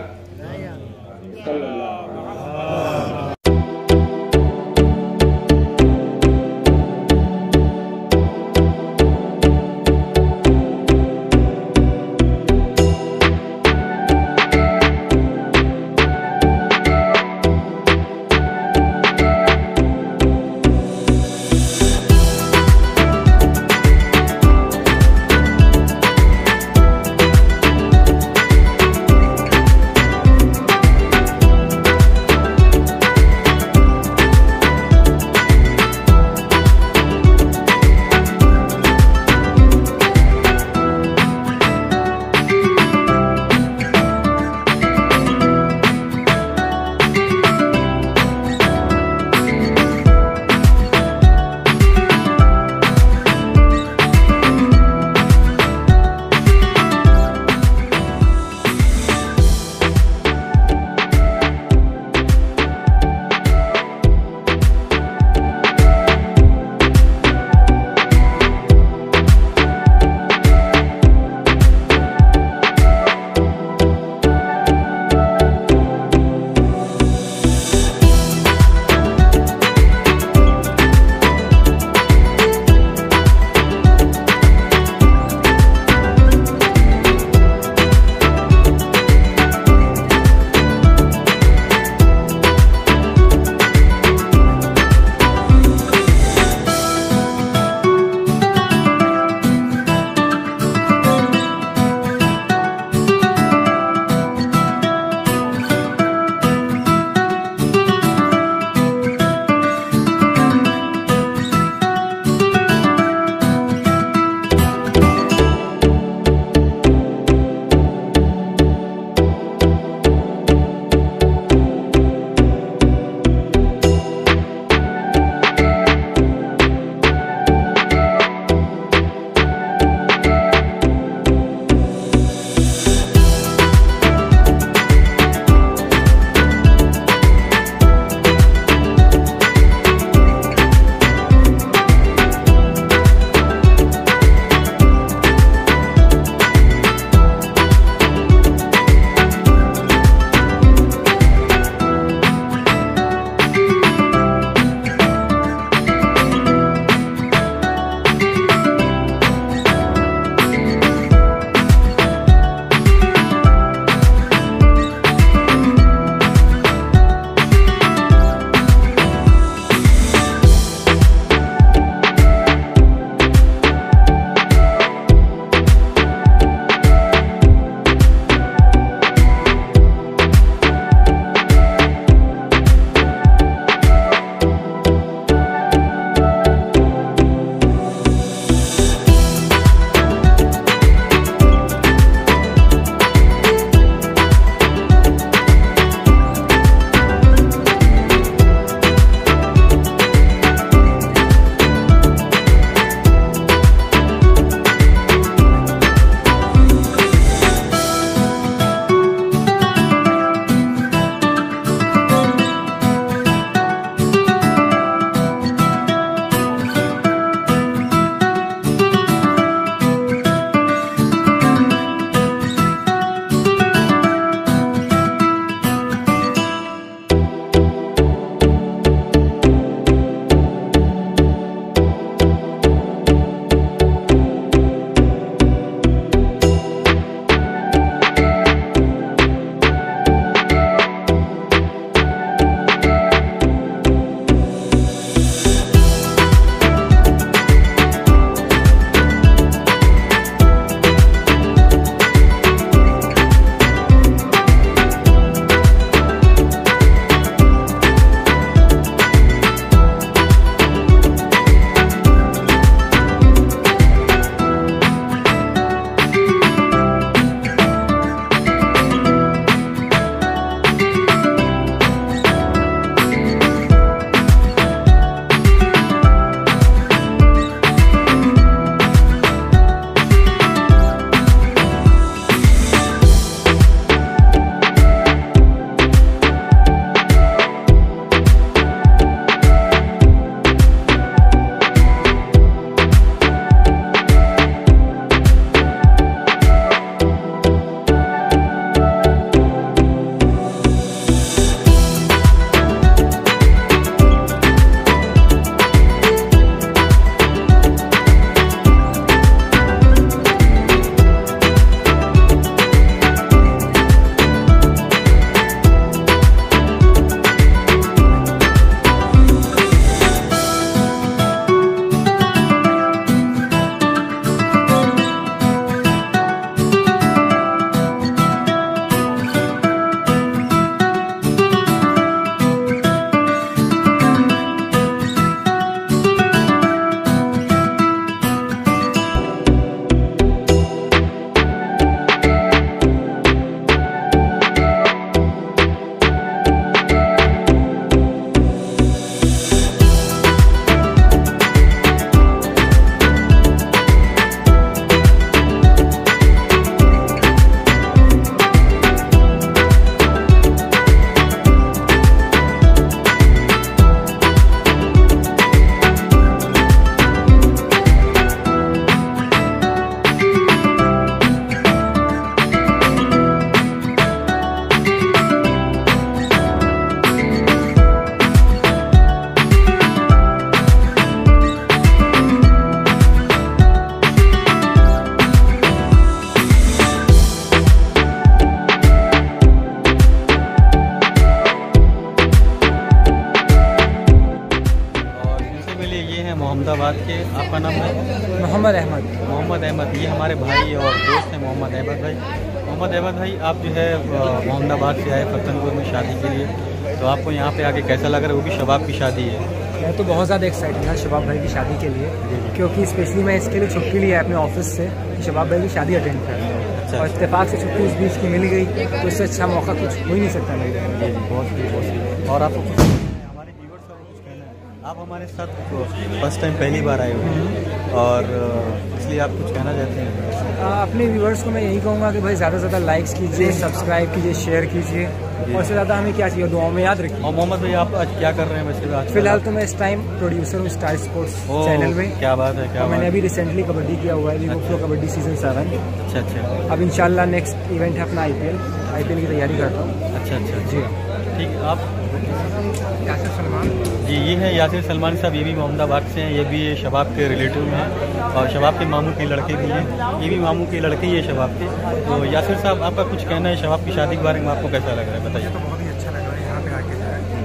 ये हैं मोहम्मदाबाद के, आपका नाम है? मोहम्मद अहमद। मोहम्मद अहमद, ये हमारे भाई और दोस्त हैं मोहम्मद अहमद भाई। मोहम्मद अहमद भाई, आप जो है मोहम्मदाबाद से आए फतनपुर में शादी के लिए, तो आपको यहाँ पे आके कैसा लग रहा है? वो भी शबाब की शादी है। मैं तो बहुत ज़्यादा एक्साइटेड था शबाब भाई की शादी के लिए, क्योंकि स्पेशली मैं इसके लिए छुट्टी ली है अपने ऑफिस से कि शबाब भाई की शादी अटेंड करनी है। अच्छा। और इत्तेफाक से छुट्टी इस बीच की मिल गई, तो इससे अच्छा मौका कुछ हो ही नहीं सकता मेरे लिए। बहुत। और आपको हमारे व्यूअर्स को कुछ कहना है? आप हमारे साथ फर्स्ट टाइम पहली बार आए हुए हैं और इसलिए आप कुछ कहना चाहते हैं? अपने व्यूअर्स को मैं यही कहूँगा कि भाई ज़्यादा से ज़्यादा लाइक्स कीजिए, सब्सक्राइब कीजिए, शेयर कीजिए, और उससे ज़्यादा हमें क्या चाहिए दुआओं में याद रखिए। और मोहम्मद भाई, आप आज क्या कर रहे हैं वैसे? आज फिलहाल तो मैं इस टाइम प्रोड्यूसर हूँ स्टार स्पोर्ट्स चैनल में। क्या बात है, क्या बात। मैंने अभी रिसेंटली कबड्डी किया हुआ है, लीग प्रो कबड्डी सीजन 7। अच्छा। अब इंशाल्लाह नेक्स्ट इवेंट है अपना आईपीएल की तैयारी करता हूँ। अच्छा जी, ठीक। आप? यासिर सलमान जी, ये है यासिर सलमान साहब, ये भी मोहम्मदाबाद से हैं, ये भी शबाब के रिलेटिव में हैं और शबाब के मामू के लड़के भी हैं, ये भी मामू के लड़के ही है शबाब के। तो यासिर साहब, आपका कुछ कहना है शबाब की शादी के बारे में? आपको कैसा लग रहा है, बताइए। तो बहुत ही अच्छा लग रहा है यहाँ पे आके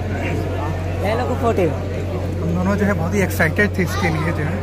जो है। हम दोनों जो है बहुत ही एक्साइटेड थे इसके लिए जो है।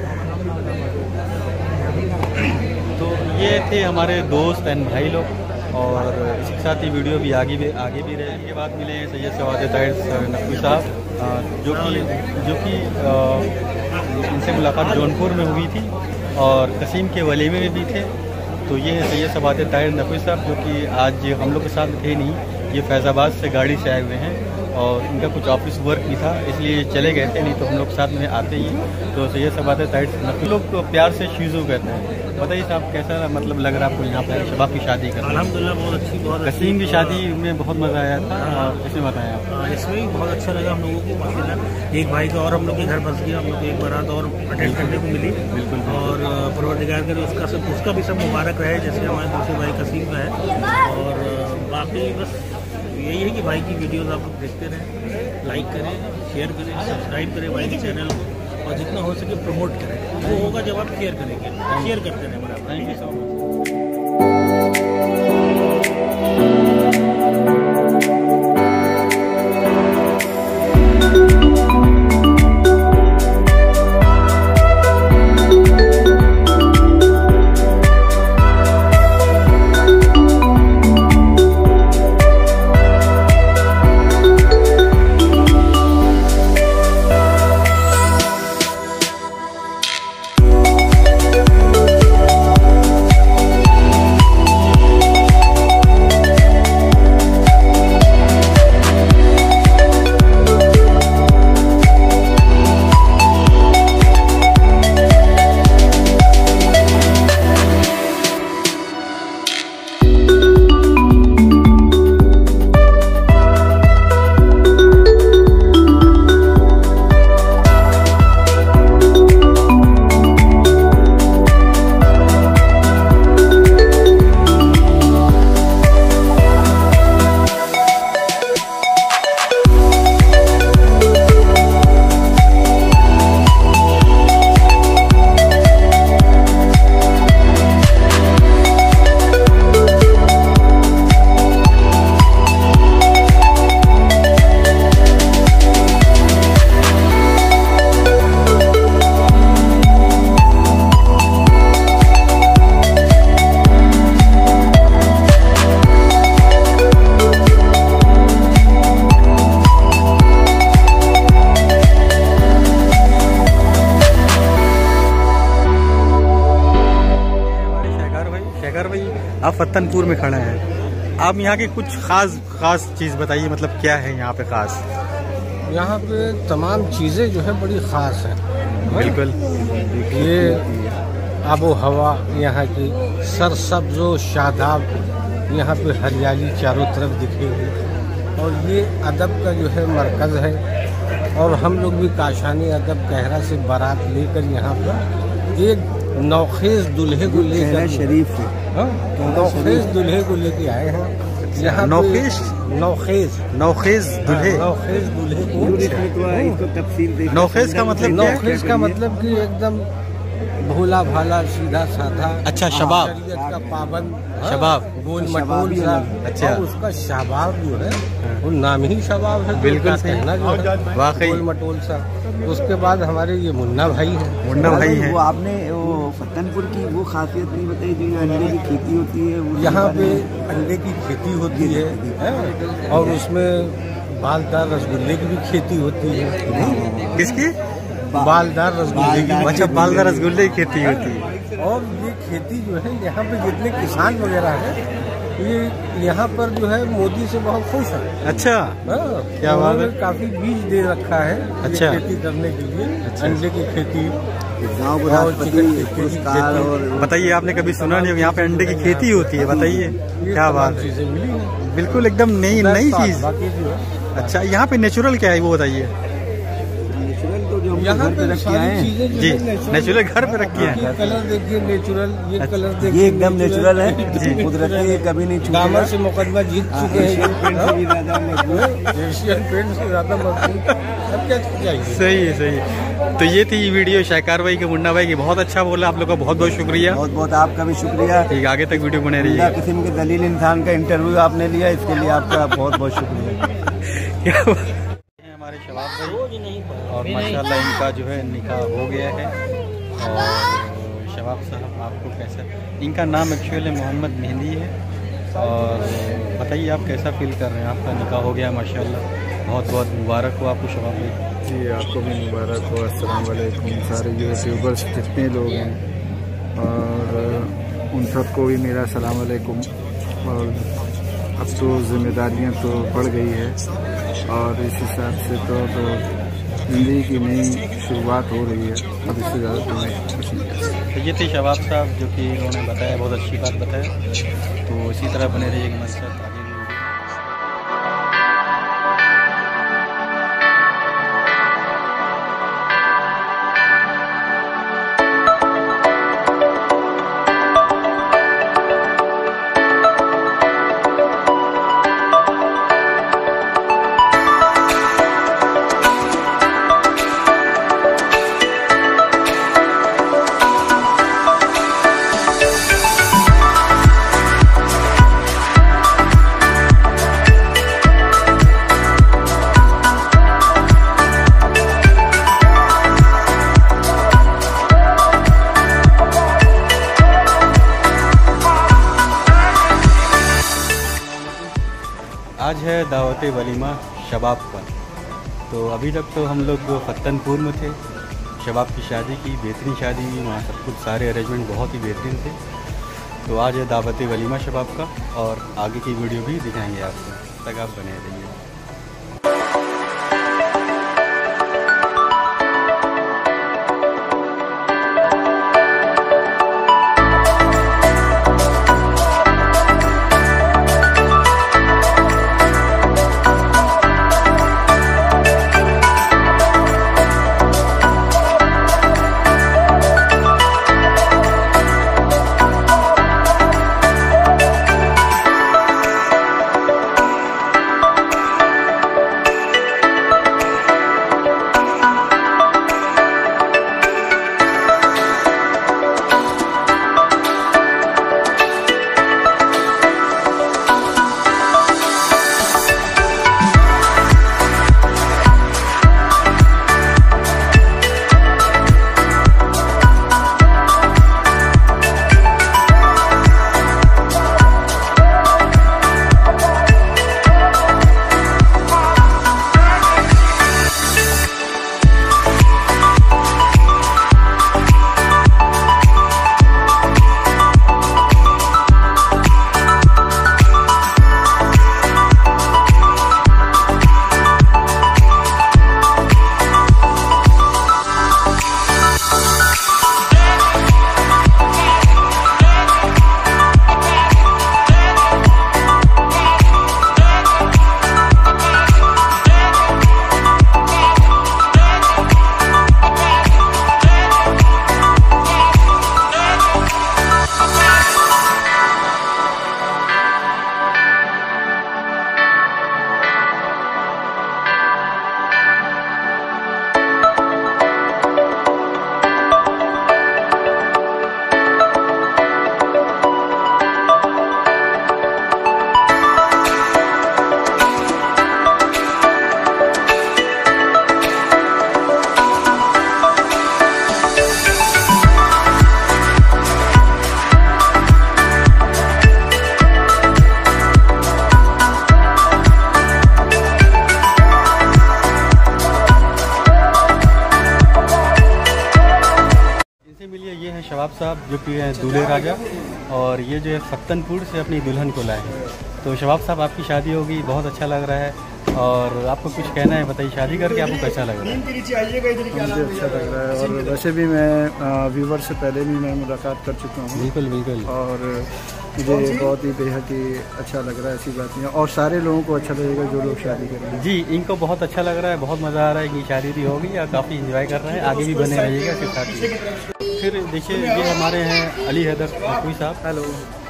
तो ये थे हमारे दोस्त एंड भाई लोग, और इसके साथ ही वीडियो भी आगे भी रहे। इसके बाद मिले हैं सैयद शहाद नकवी साहब, जो कि इनसे मुलाकात जौनपुर में हुई थी और कसीम के वलीमे में भी थे। तो ये है सैयद शहाद नकवी साहब, जो कि आज हम लोग के साथ थे नहीं, ये फैज़ाबाद से गाड़ी से आए हुए हैं और इनका कुछ ऑफिस वर्क भी था, इसलिए चले गए थे, नहीं तो हम लोग साथ में आते ही। तो सैयद शहाद नकवी लोग तो प्यार से शीज़ू कहते हैं। बताइए साहब, कैसा मतलब लग रहा है आपको यहाँ पे शबाब की शादी करना? अल्हम्दुलिल्लाह बहुत अच्छी, बहुत कसीम की शादी में बहुत मज़ा आया था, और कैसे बताएं आप? इसमें भी बहुत अच्छा लगा हम लोगों को माशाल्लाह। एक भाई का और हम लोग के घर बस गया, हम लोग को एक बारात और अटेंड करने को मिली। बिल्कुल। और परवरदिगार करे उसका भी सब मुबारक रहे, जैसे हमारे दूसरे भाई कसीम का है। और बाकी बस यही है कि भाई की वीडियोज़ आप लोग देखते रहें, लाइक करें, शेयर करें, सब्सक्राइब करें भाई के चैनल को, और जितना हो सके प्रमोट करें। वो होगा जब आप शेयर करेंगे, शेयर करते रहें बराबर। Thank you so much. आप फतनपुर में खड़ा है, आप यहाँ की कुछ खास चीज़ बताइए, मतलब क्या है यहाँ पे खास? यहाँ पे तमाम चीज़ें जो है बड़ी ख़ास हैं। बिल्कुल। ये आबो हवा यहाँ की सरसब्ज़ो शादाब, यहाँ पे हरियाली चारों तरफ दिखेगी, और ये अदब का जो है मरकज़ है। और हम लोग भी काशानी अदब कहरा से बारात लेकर यहाँ पर एक नौखेज दूल्हे को लेकर शरीफ है, नौखेज दूल्हे को लेके आए हैं यहाँ। नौखेज दूल्हे को, इसको तफसीर दे। नौखेज का मतलब नौखेज का मतलब कि एकदम भोला भाला सीधा साधा। अच्छा, शबाब, शरीयत का पाबंद शबाब, गोल मटोल सा। अच्छा, और उसका शबाब जो है वो नाम ही शबाब है। बिल्कुल सही, वाकई गोल मटोल सा। उसके बाद हमारे ये मुन्ना भाई है। मुन्ना भाई है। वो आपने वो फतनपुर की वो खासियत नहीं बताई जो अंडे की खेती होती है। यहाँ पे अंडे की खेती होती है और उसमें बालदार रसगुल्ले की भी खेती होती है। किसकी? बालदार रसगुल्ले की। अच्छा, बालदार रसगुल्ले की खेती होती है। और ये खेती जो है यहाँ पे जितने किसान वगैरह है ये यहाँ पर जो है मोदी से बहुत खुश है। अच्छा, क्या बात है। काफी बीज दे रखा है। अच्छा, खेती करने के लिए। अच्छा, अंडे की खेती, गाँव पुरस्कार। और बताइए, आपने कभी सुना नहीं यहाँ पे अंडे की खेती होती है? बताइए, क्या बात है। बिल्कुल एकदम नई चीज। अच्छा, यहाँ पे नेचुरल क्या है वो बताइए। यहाँ पे रखी है जी, नेचुरल घर पे रखी है। कलर देखिए नेचुरल, ये कलर देखिए, ये एकदम नेचुरल है जी, कुदरती, कभी नहीं छूटेगा। दामर से मुकदमा जीत चुके हैं। एशियन पेंट से ज्यादा मजबूत, अब क्या चाहिए। सही है, सही है। तो ये थी वीडियो शाहकार भाई के, मुन्ना भाई की। बहुत अच्छा बोला, आप लोग का बहुत बहुत शुक्रिया। बहुत बहुत आपका भी शुक्रिया। ठीक, आगे तक वीडियो बने रहिए। किस्म के दलील इंसान का इंटरव्यू आपने लिया, इसके लिए आपका बहुत बहुत शुक्रिया। हमारे शबाब भाई और माशाल्लाह इनका जो है निकाह हो गया है। और शबाब साहब, आपको कैसा, इनका नाम एक्चुअली मोहम्मद मेहंदी है। और बताइए आप कैसा फील कर रहे हैं? आपका निकाह हो गया माशाल्लाह, बहुत बहुत मुबारक हो आपको शबाब भाई। जी, आपको भी मुबारक हो। अस्सलाम वालेकुम सारे यूट्यूबर्स जितने लोग हैं और उन सबको भी मेरा सलाम वालेकुम। और अब तो जिम्मेदारियां तो बढ़ गई है और इस हिसाब से तो ज़िंदगी की नई शुरुआत हो रही है। अब इससे ज़्यादा तो मैं कुछ नहीं कर सकता। तो ये थे शबाब साहब जो कि उन्होंने बताया, बहुत अच्छी बात बताया। तो इसी तरह बने रहिए हमारे साथ आगे। आज है दावत वलीमा शबाब का। तो अभी तक तो हम लोग फतनपुर में थे, शबाब की शादी की, बेहतरीन शादी हुई वहाँ, सब कुछ सारे अरेंजमेंट बहुत ही बेहतरीन थे। तो आज है दावत वलीमा शबाब का और आगे की वीडियो भी दिखाएंगे आपको, तब तक आप बने रहिए। हैं शबाब साहब जो कि हैं दूल्हे राजा, और ये जो है फक्तनपुर से अपनी दुल्हन को लाए हैं। तो शबाब साहब आपकी शादी होगी, बहुत अच्छा लग रहा है, और आपको कुछ कहना है बताइए, शादी करके आपको कैसा लग रहा है? मुझे अच्छा लग रहा है, और वैसे भी मैं व्यूवर से पहले भी मैं मुलाकात कर चुका हूँ। बिल्कुल बिल्कुल। और मुझे बहुत ही बेहद ही अच्छा लग रहा है, ऐसी बात नहीं है, और सारे लोगों को अच्छा लगेगा जो लोग शादी कर रहे हैं। जी, इनको बहुत अच्छा लग रहा है, बहुत मज़ा आ रहा है कि शादी भी होगी और काफ़ी इंजॉय कर रहे हैं, आगे भी बने रहिएगा इसके साथ। फिर देखिए ये हमारे हैं अली हैदर नकवी साहब, हेलो,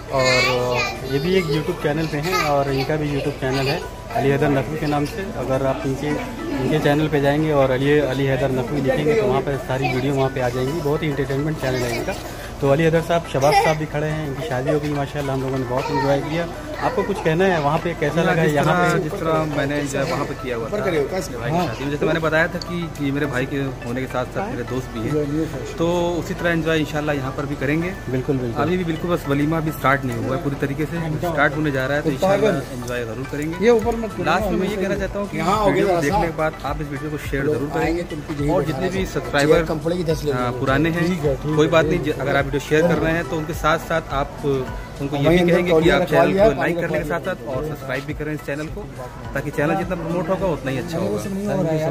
और ये भी एक यूट्यूब चैनल पे हैं, और इनका भी यूट्यूब चैनल है अली हैदर नकवी के नाम से। अगर आप इनके चैनल पे जाएंगे और अली हैदर नकवी लिखेंगे तो वहाँ पे सारी वीडियो वहाँ पे आ जाएंगी। बहुत ही इंटरटेनमेंट चैनल है इनका। तो अली हैदर साहब, शबाब साहब भी खड़े हैं, इनकी शादी हो गई माशाल्लाह, हम लोगों ने बहुत एंजॉय किया। आपको कुछ कहना है वहाँ पे कैसा लगा है? यहाँ पे जिस तरह मैंने वहाँ पे किया हुआ था भाई की शादी में, जैसे मैंने बताया था कि ये मेरे भाई के होने के साथ साथ मेरे दोस्त भी हैं, तो उसी तरह एंजॉय इंशाल्लाह यहाँ पर भी करेंगे। बिल्कुल बिल्कुल। अभी भी बिल्कुल बस वलीमा भी स्टार्ट नहीं हुआ है, पूरी तरीके से स्टार्ट होने जा रहा है, तो इंशाल्लाह एंजॉय जरूर करेंगे। लास्ट में मैं ये कहना चाहता हूँ कि वीडियो को देखने के बाद आप इस वीडियो को शेयर जरूर करेंगे, और जितने भी सब्सक्राइबर पुराने हैं कोई बात नहीं, अगर आप वीडियो शेयर कर रहे हैं तो उनके साथ साथ आप उनको ये भी कहेंगे कि आप चैनल को लाइक करने के साथ साथ और सब्सक्राइब भी करें इस चैनल को, ताकि चैनल जितना प्रमोट होगा उतना ही अच्छा होगा। Thank you so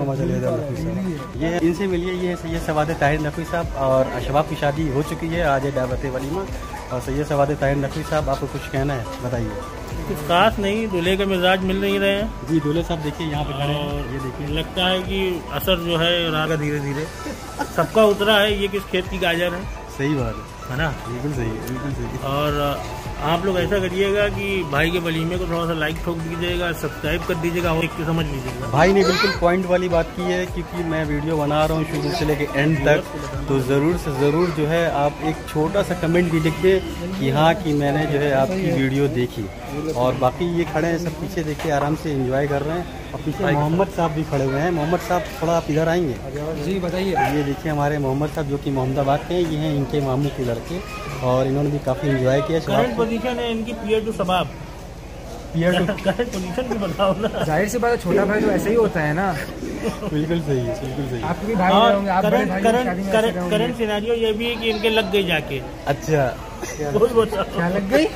much. ये इनसे मिलिए, ये सैयद सवाद ताहिर नकवी साहब, और शबाब की शादी हो चुकी है, आज है दावत वलीमा, और सैयद सवाद ताहिर नकवी साहब आपको कुछ कहना है बताइए? कुछ खास नहीं, दूल्हे का मिजाज मिल नहीं रहे हैं। जी, दूल्हे साहब देखिए यहाँ पे खड़े हैं, ये देखिए लगता है कि असर जो है रागा धीरे धीरे सबका उतरा है। ये किस खेत की गाजर है? सही बात है ना? बिल्कुल सही है, बिल्कुल सही। और आप लोग ऐसा करिएगा कि भाई के वलीमे को थोड़ा सा लाइक ठोक दीजिएगा, सब्सक्राइब कर दीजिएगा, और एक समझ लीजिएगा। भाई ने बिल्कुल पॉइंट वाली बात की है, क्योंकि मैं वीडियो बना रहा हूँ शुरू से लेके एंड तक, तो ज़रूर से ज़रूर जो है आप एक छोटा सा कमेंट भी लिखिए कि हाँ कि मैंने जो है आपकी वीडियो देखी। और बाकी ये खड़े हैं सब पीछे, देखिए आराम से एंजॉय कर रहे हैं, और पीछे मोहम्मद साहब भी खड़े हुए हैं। मोहम्मद साहब थोड़ा आप इधर आएंगे? जी बताइए। ये देखिए हमारे मोहम्मद साहब जो कि मोहम्मदाबाद के हैं, ये हैं इनके मामू के लड़के, और इन्होंने भी काफ़ी एंजॉय किया। करंट पोजीशन है इनकी prior to Shabab, prior to current position भी बताओ ना। जाहिर सी बात है, छोटा भाई तो ऐसे ही होता है ना। बिल्कुल सही है, बिल्कुल सही। आपके भी भाई होंगे, आप बड़े भाई करंट सिनेरियो ये भी है कि इनके लग गई जाके। अच्छा, क्या लग गई?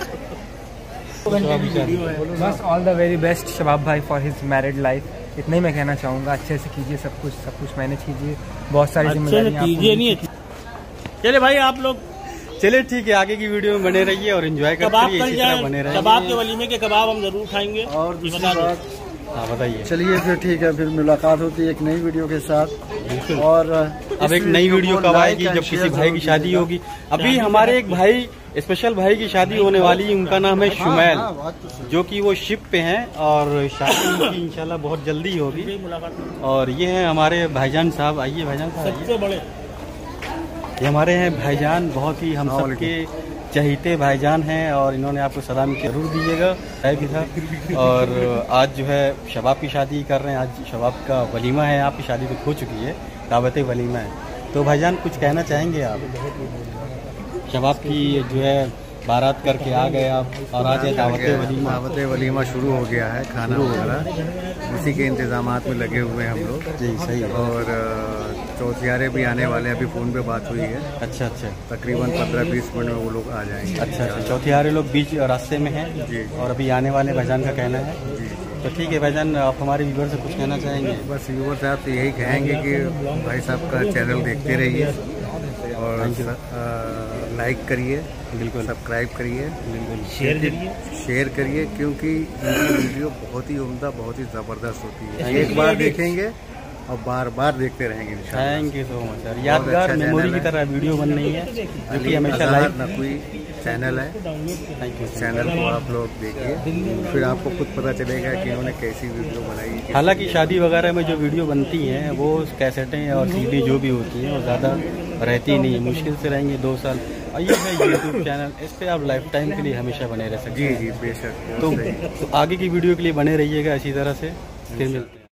बस ऑल द वेरी बेस्ट शबाब भाई फॉर हिज मैरिड लाइफ, इतना ही मैं कहना चाहूँगा। अच्छे से कीजिए, सब कुछ मैनेज कीजिए, बहुत सारी जिम्मेदारियां कीजिए। नहीं चले भाई आप लोग, चलिए ठीक है, आगे की वीडियो में बने रहिए और एंजॉय करते रहिए, इसी तरह बने रहिए। कबाब के वलीमे के कबाब हम जरूर खाएंगे। और दूसरी बात, हाँ बताइए। चलिए फिर ठीक है, फिर मुलाकात होती है एक नई वीडियो के साथ। और अब एक नई वीडियो कब आएगी? जब किसी भाई की शादी होगी। अभी हमारे एक भाई, स्पेशल भाई की शादी होने वाली, उनका नाम है शुमैल, जो कि वो शिप पे हैं, और शादी उनकी इंशाल्लाह बहुत जल्दी होगी। और ये हैं हमारे भाईजान साहब, आइए भाईजान साहब। सबसे बड़े ये हमारे हैं भाईजान, बहुत ही हम सबके चहीते भाईजान हैं, और इन्होंने आपको सलाम जरूर दीजिएगा भी था। और आज जो है शबाब की शादी कर रहे हैं, आज शबाब का वलीमा है, आपकी शादी तो हो चुकी है, दावत वलीमा है। तो भाईजान कुछ कहना चाहेंगे आप? शबाब की जो है बारात करके आ गए आप, और आज है दावत वलीमा शुरू हो गया है, खाना वगैरह उसी के इंतजामात में लगे हुए हैं हम लोग। जी सही। और चौथियारे भी आने वाले हैं, अभी फ़ोन पे बात हुई है। अच्छा अच्छा। तकरीबन 15-20 मिनट में वो लोग आ जाएंगे। अच्छा अच्छा। चौथियारे लोग बीच रास्ते में हैं जी, और अभी आने वाले भाईजान का कहना है जी। तो ठीक है भाईजान, आप हमारे व्यूवर से कुछ कहना चाहेंगे? बस व्यूवर साहब से यही कहेंगे कि भाई साहब का चैनल देखते रहिए, और लाइक करिए, बिल्कुल सब्सक्राइब करिए, बिल्कुल शेयर करिए, क्योंकि इनकी वीडियो बहुत ही उम्दा, बहुत ही ज़बरदस्त होती है। एक बार देखेंगे और बार बार देखते रहेंगे। Thank you so much sir, यादगार मेमोरी की तरह वीडियो बन रही है, जो कि हमेशा अज़हर नक़वी चैनल है। Thank you. चैनल को आप लोग देखिए, फिर आपको खुद पता चलेगा कि उन्होंने कैसी वीडियो बनाई। हालांकि शादी वगैरह में जो वीडियो बनती हैं वो कैसेटें और सीडी जो भी होती हैं वो ज़्यादा रहती नहीं, मुश्किल से रहेंगे 2 साल। और ये है यूट्यूब चैनल, इस पर आप लाइफ टाइम के लिए हमेशा बने रह सकते हैं। जी जी बेशक। तो आगे की वीडियो के लिए बने रहिएगा इसी तरह से, फिर मिलते हैं।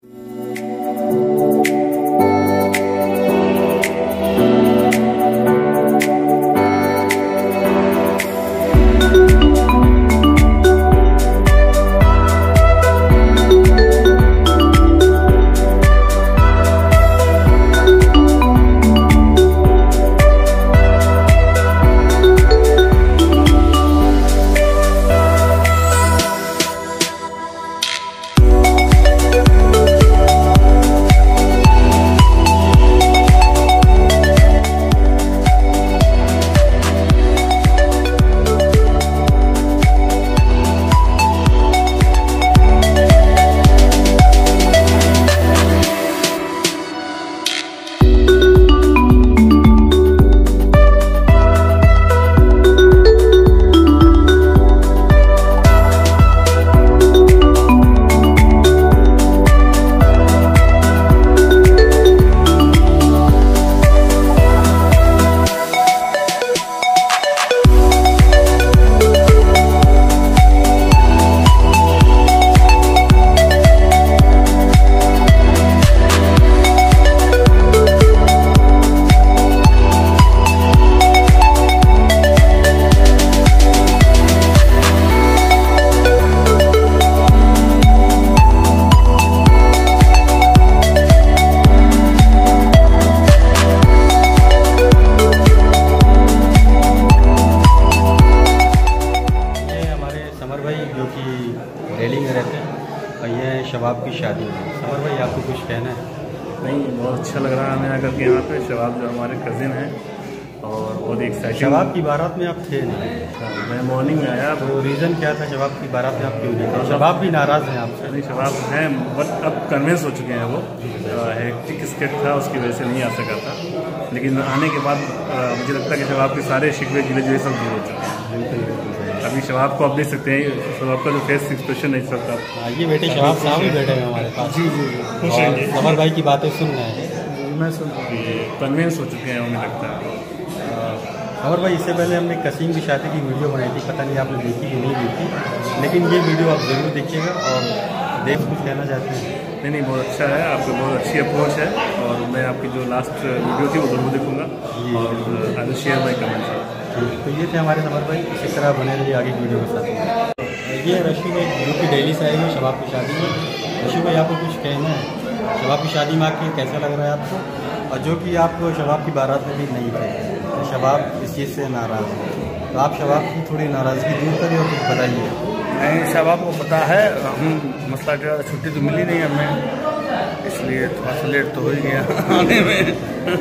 शबाब की शादी में। समर भाई आपको कुछ कहना है? नहीं, बहुत अच्छा लग रहा है हमें आकर के यहाँ पे। शबाब जो हमारे कज़िन हैं और बहुत एक्साइटिंग। शबाब की बारात में आप थे नहीं? मैं मॉर्निंग में आया। तो रीज़न क्या था शबाब की बारात में आप क्यों नहीं थे? शबाब भी नाराज़ हैं आपसे? नहीं, शबाब हैं बट अब कन्विंस हो चुके हैं। वो हेक्टिक स्केट था, उसकी वजह से नहीं आ सका था, लेकिन आने के बाद मुझे लगता है कि शबाब के सारे शिकवे गिले जो सब दूर हो चुके हैं। अभी शबाब को आप देख सकते हैं, शबाब का जो फेस एक्सप्रेशन है इस वक्त। ये बेटे शबाब साहब ही बैठे हैं हमारे पास। जी जी खुश हैं। समर भाई की बातें सुन रहे हैं? मैं सुन कन्विंस हो चुके हैं हमें लगता है। समर भाई इससे पहले हमने कसीम की शादी की वीडियो बनाई थी, पता नहीं आपने देखी कि नहीं देखी, लेकिन ये वीडियो आप ज़रूर देखिएगा और देख कुछ कहना चाहते हैं? नहीं, बहुत अच्छा है, आपका बहुत अच्छी अप्रोच है और मैं आपकी जो लास्ट वीडियो थी वो ज़रूर देखूँगा और I will share my comments. तो ये थे हमारे समर भाई, इसी तरह बने रहिए आगे वीडियो के साथ। ये है रशी भाई जो कि दिल्ली से आए हुए शबाब की शादी में। रशी भाई आपको कुछ कहना है शबाब की शादी में आके कैसा लग रहा है आपको? और जो कि आप शबाब की बारात में भी नहीं थे, तो शबाब इस चीज़ से नाराज़ है, तो आप शबाब की थोड़ी नाराज़गी दूर करिए और कुछ बताइए। नहीं, शबाब को पता है, हम मसला क्या छुट्टी तो मिली नहीं हमें, इसलिए थोड़ा सा लेट तो हो ही गया आने में।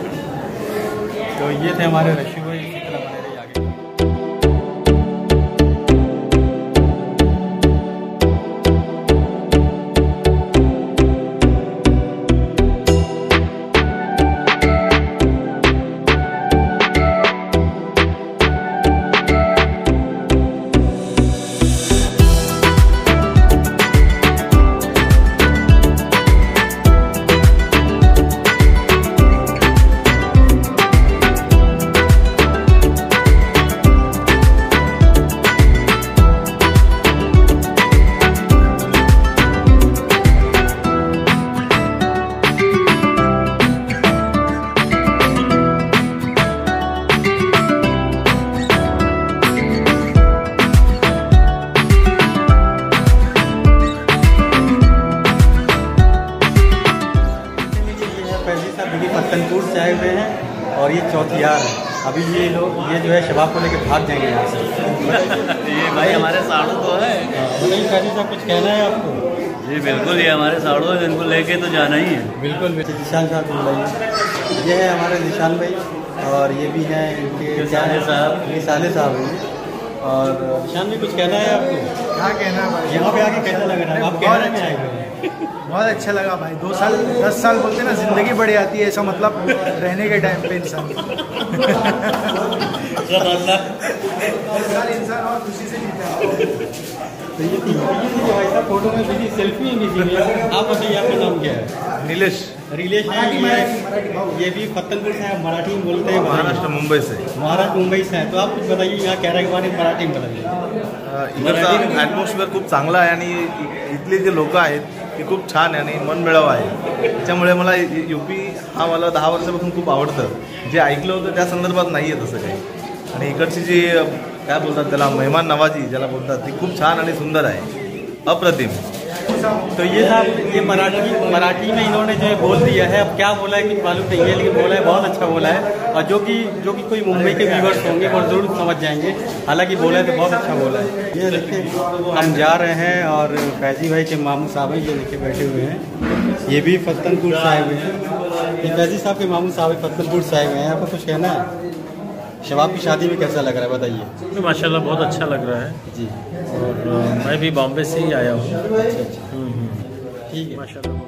तो ये थे हमारे रशी भाई, इसी तरह बने रहिए आगे। पत्तनपुर से आए हुए हैं और ये चौथियार है। अभी ये लोग ये जो है शबाब को लेकर भाग जाएंगे यहाँ से। ये भाई हमारे साड़ू तो है। बताइए काजी साहब कुछ कहना है आपको? जी बिल्कुल, ये हमारे साड़ू है, इनको लेके तो जाना ही है। बिल्कुल। निशान साहब बुलाइए। ये है हमारे निशान भाई और ये भी हैं इनके साले साहब। ये साले साहब हैं। और निशान भी कुछ कहना है आपको? क्या कहना है भाई? यहाँ पे आके कैसा लग रहा है? आप कहना में आए हुए हैं? बहुत अच्छा लगा भाई। 2 साल 10 साल बोलते ना जिंदगी बढ़ जाती है, ऐसा मतलब रहने के टाइम पे इंसान इंसान और खुशी से जीता है। तो ये भाई साहब फोटो में बिजी सेल्फी में बिजी है। आप बताइए आपका नाम क्या है? नीलेश। रिलेश ये भी पत्तनपुर से है, मराठी में बोलते हैं। महाराष्ट्र मुंबई से। महाराष्ट्र मुंबई से है। तो आप कुछ बताइए यहाँ कॅरा के बारे में मराठी में बताइए। इकडचा ॲटमॉस्फिअर खूप चांगला आहे आणि इथले जे लोक आहेत ते खूप छान आहे आणि मनमिळाव आहे। त्याच्यामुळे मला यूपी हा मला 10 वर्षापासून खूप आवडतं। जे ऐकलं होतं त्या संदर्भात नाही आहे तसं काही, आणि इकडची जी काय बोलतात त्याला मेहमान नवाजी ज्याला बोलतात ती खूप छान आणि सुंदर आहे, अप्रतिम। तो ये साहब ये मराठी में इन्होंने जो बोल दिया है, अब क्या बोला है कुछ मालूम नहीं है, लेकिन बोला है बहुत अच्छा बोला है। और जो कि कोई मुंबई के व्यूवर्स होंगे वो जरूर समझ जाएंगे, हालांकि बोला है तो बहुत अच्छा बोला है। ये देखिए हम जा रहे हैं और फैजी भाई के मामू साहब हैं, ये देखिए बैठे हुए हैं। ये भी पत्तनपुर से आए हुए हैं। ये फैजी साहब के मामू साहब पत्तनपुर से आए हुए हैं। आपको कुछ कहना है? शबाब की शादी में कैसा लग रहा है बताइए? माशाल्लाह बहुत अच्छा लग रहा है जी। और मैं भी बॉम्बे से ही आया हूँ। अच्छा। ठीक है माशाल्लाह।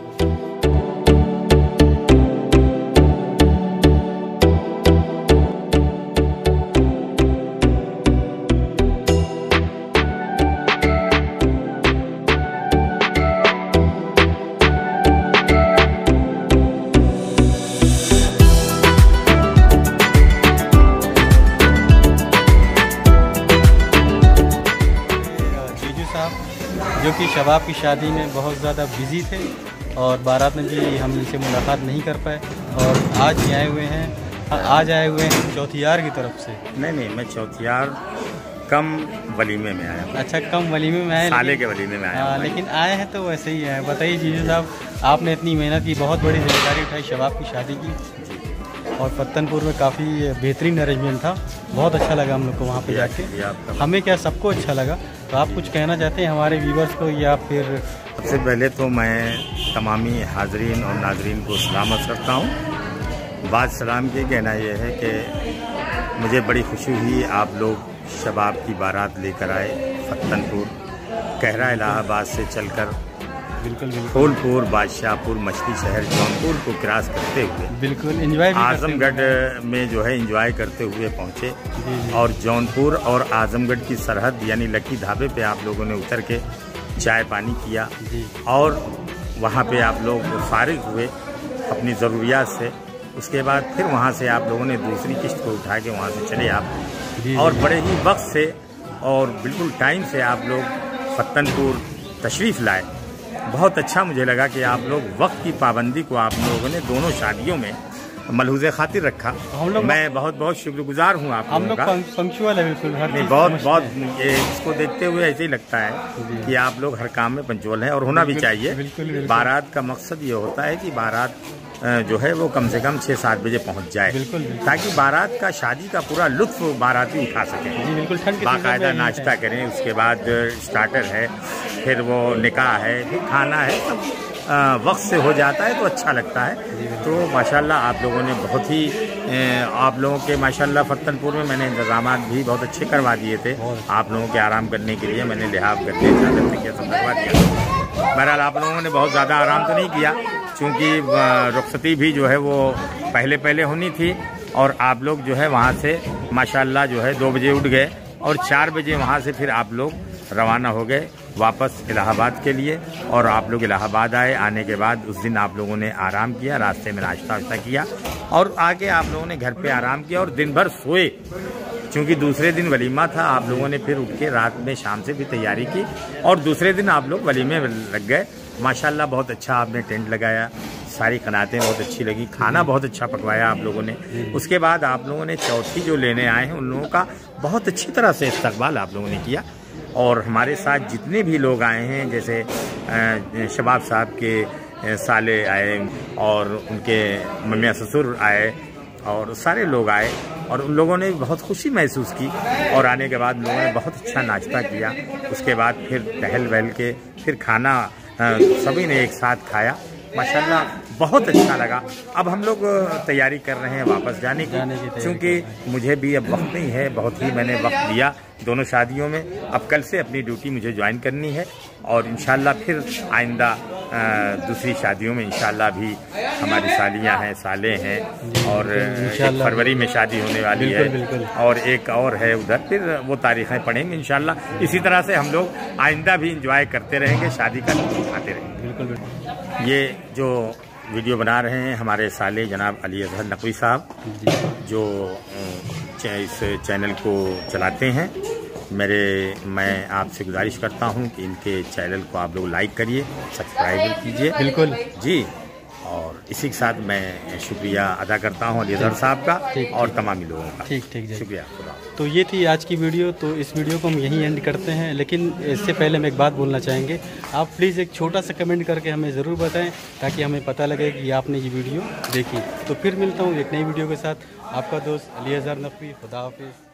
जो कि शबाब की शादी में बहुत ज़्यादा बिजी थे और बारात में भी हम इनसे मुलाकात नहीं कर पाए और आज ही आए हुए हैं। आज आए हुए हैं चौथियार की तरफ से। नहीं मैं चौथियार कम वलीमे में आया। अच्छा, कम वलीमे में आए, साले के वलीमे में आया। लेकिन आए हैं तो वैसे ही आए। बताइए जीजू साहब, आपने इतनी मेहनत की, बहुत बड़ी जिम्मेदारी उठाई शबाब की शादी की और पत्तनपुर में काफ़ी बेहतरीन अरेंजमेंट था। बहुत अच्छा लगा हम लोग को वहाँ पे जाके। हमें क्या सबको अच्छा लगा, तो आप कुछ कहना चाहते हैं हमारे व्यूवर्स को या फिर? सबसे पहले तो मैं तमामी हाजरीन और नाजरीन को सलामत करता हूँ। बाद सलाम के कहना यह है कि मुझे बड़ी खुशी हुई आप लोग शबाब की बारात लेकर आए फत्तनपुर, कहरा इलाहाबाद से चलकर बिल्कुल फूलपुर, बादशाहपुर, मछली शहर, जौनपुर को क्रॉस करते हुए बिल्कुल एंजॉय आजमगढ़ में जो है एंजॉय करते हुए पहुँचे। और जौनपुर और आजमगढ़ की सरहद यानी लकी ढाबे पे आप लोगों ने उतर के चाय पानी किया और वहाँ पे आप लोग फारिग हुए अपनी ज़रूरियात से। उसके बाद फिर वहाँ से आप लोगों ने दूसरी किश्त को उठा के वहाँ से चले आप और बड़े ही वक्त से और बिल्कुल टाइम से आप लोग फत्तनपुर तशरीफ़ लाए। बहुत अच्छा मुझे लगा कि आप लोग वक्त की पाबंदी को आप लोगों ने दोनों शादियों में मलहूज़े खातिर रखा। हम लोग मैं बहुत बहुत शुक्रगुजार हूँ आप लोगों का। पंक्चुअल है बिल्कुल, हर चीज़ बहुत इसको देखते हुए ऐसे ही लगता है कि आप लोग हर काम में पंक्चुअल हैं और होना भी चाहिए। बारात का मकसद ये होता है कि बारात जो है वो कम से कम 6-7 बजे पहुंच जाए, ताकि बारात का शादी का पूरा लुत्फ बाराती उठा सकें। बाकायदा नाश्ता करें, उसके बाद स्टार्टर है, फिर वो निकाह है, फिर खाना है, सब वक्त से हो जाता है तो अच्छा लगता है। तो माशाल्लाह आप लोगों ने बहुत ही आप लोगों के माशाल्लाह फत्तनपुर में मैंने इंतजाम भी बहुत अच्छे करवा दिए थे। आप लोगों के आराम करने के लिए मैंने लिहाज करके चादर तकिया सब करवा दिया। बहरहाल आप लोगों ने बहुत ज़्यादा आराम तो नहीं किया क्योंकि रुखसती भी जो है वो पहले होनी थी और आप लोग जो है वहाँ से माशाल्लाह जो है 2 बजे उठ गए और 4 बजे वहाँ से फिर आप लोग रवाना हो गए वापस इलाहाबाद के लिए। और आप लोग इलाहाबाद आए, आने के बाद उस दिन आप लोगों ने आराम किया, रास्ते में नाश्ता वाश्ता किया और आके आप लोगों ने घर पे आराम किया और दिन भर सोए क्योंकि दूसरे दिन वलीमा था। आप लोगों ने फिर उठ के रात में शाम से भी तैयारी की और दूसरे दिन आप लोग वलीमे लग गए। माशाल्लाह बहुत अच्छा आपने टेंट लगाया, सारी कनातें बहुत अच्छी लगी, खाना बहुत अच्छा पकवाया आप लोगों ने। उसके बाद आप लोगों ने चौथी जो लेने आए हैं उन लोगों का बहुत अच्छी तरह से इस्तकबाल आप लोगों ने किया। और हमारे साथ जितने भी लोग आए हैं, जैसे शबाब साहब के साले आए और उनके मम्मिया ससुर आए और सारे लोग आए और उन लोगों ने बहुत खुशी महसूस की। और आने के बाद लोगों ने बहुत अच्छा नाश्ता किया। उसके बाद फिर टहल वहल के फिर खाना सभी ने एक साथ खाया। माशाल्लाह बहुत अच्छा लगा। अब हम लोग तैयारी कर रहे हैं वापस जाने की, क्योंकि मुझे भी अब वक्त नहीं है, बहुत ही मैंने वक्त दिया दोनों शादियों में। अब कल से अपनी ड्यूटी मुझे ज्वाइन करनी है और इंशाल्लाह फिर आइंदा दूसरी शादियों में इंशाल्लाह भी हमारी सालियाँ हैं, साले हैं और 1 फरवरी में शादी होने वाली है और एक और है उधर, फिर वो तारीखें पढ़ेंगे इंशाल्लाह। इसी तरह से हम लोग आइंदा भी इंजॉय करते रहेंगे, शादी का लुत्फ उठाते रहेंगे। ये जो वीडियो बना रहे हैं हमारे साले जनाब अज़हर नकवी साहब, जो इस चैनल को चलाते हैं। मैं आपसे गुजारिश करता हूं कि इनके चैनल को आप लोग लाइक करिए, सब्सक्राइब कीजिए। बिल्कुल जी। और इसी के साथ मैं शुक्रिया अदा करता हूं अज़हर साहब का और तमामी लोगों का। ठीक शुक्रिया। तो ये थी आज की वीडियो। तो इस वीडियो को हम यहीं एंड करते हैं, लेकिन इससे पहले हम एक बात बोलना चाहेंगे। आप प्लीज़ एक छोटा सा कमेंट करके हमें ज़रूर बताएं ताकि हमें पता लगे कि आपने ये वीडियो देखी। तो फिर मिलता हूँ एक नई वीडियो के साथ। आपका दोस्त अज़हर नक़वी। खुदा हाफिज़।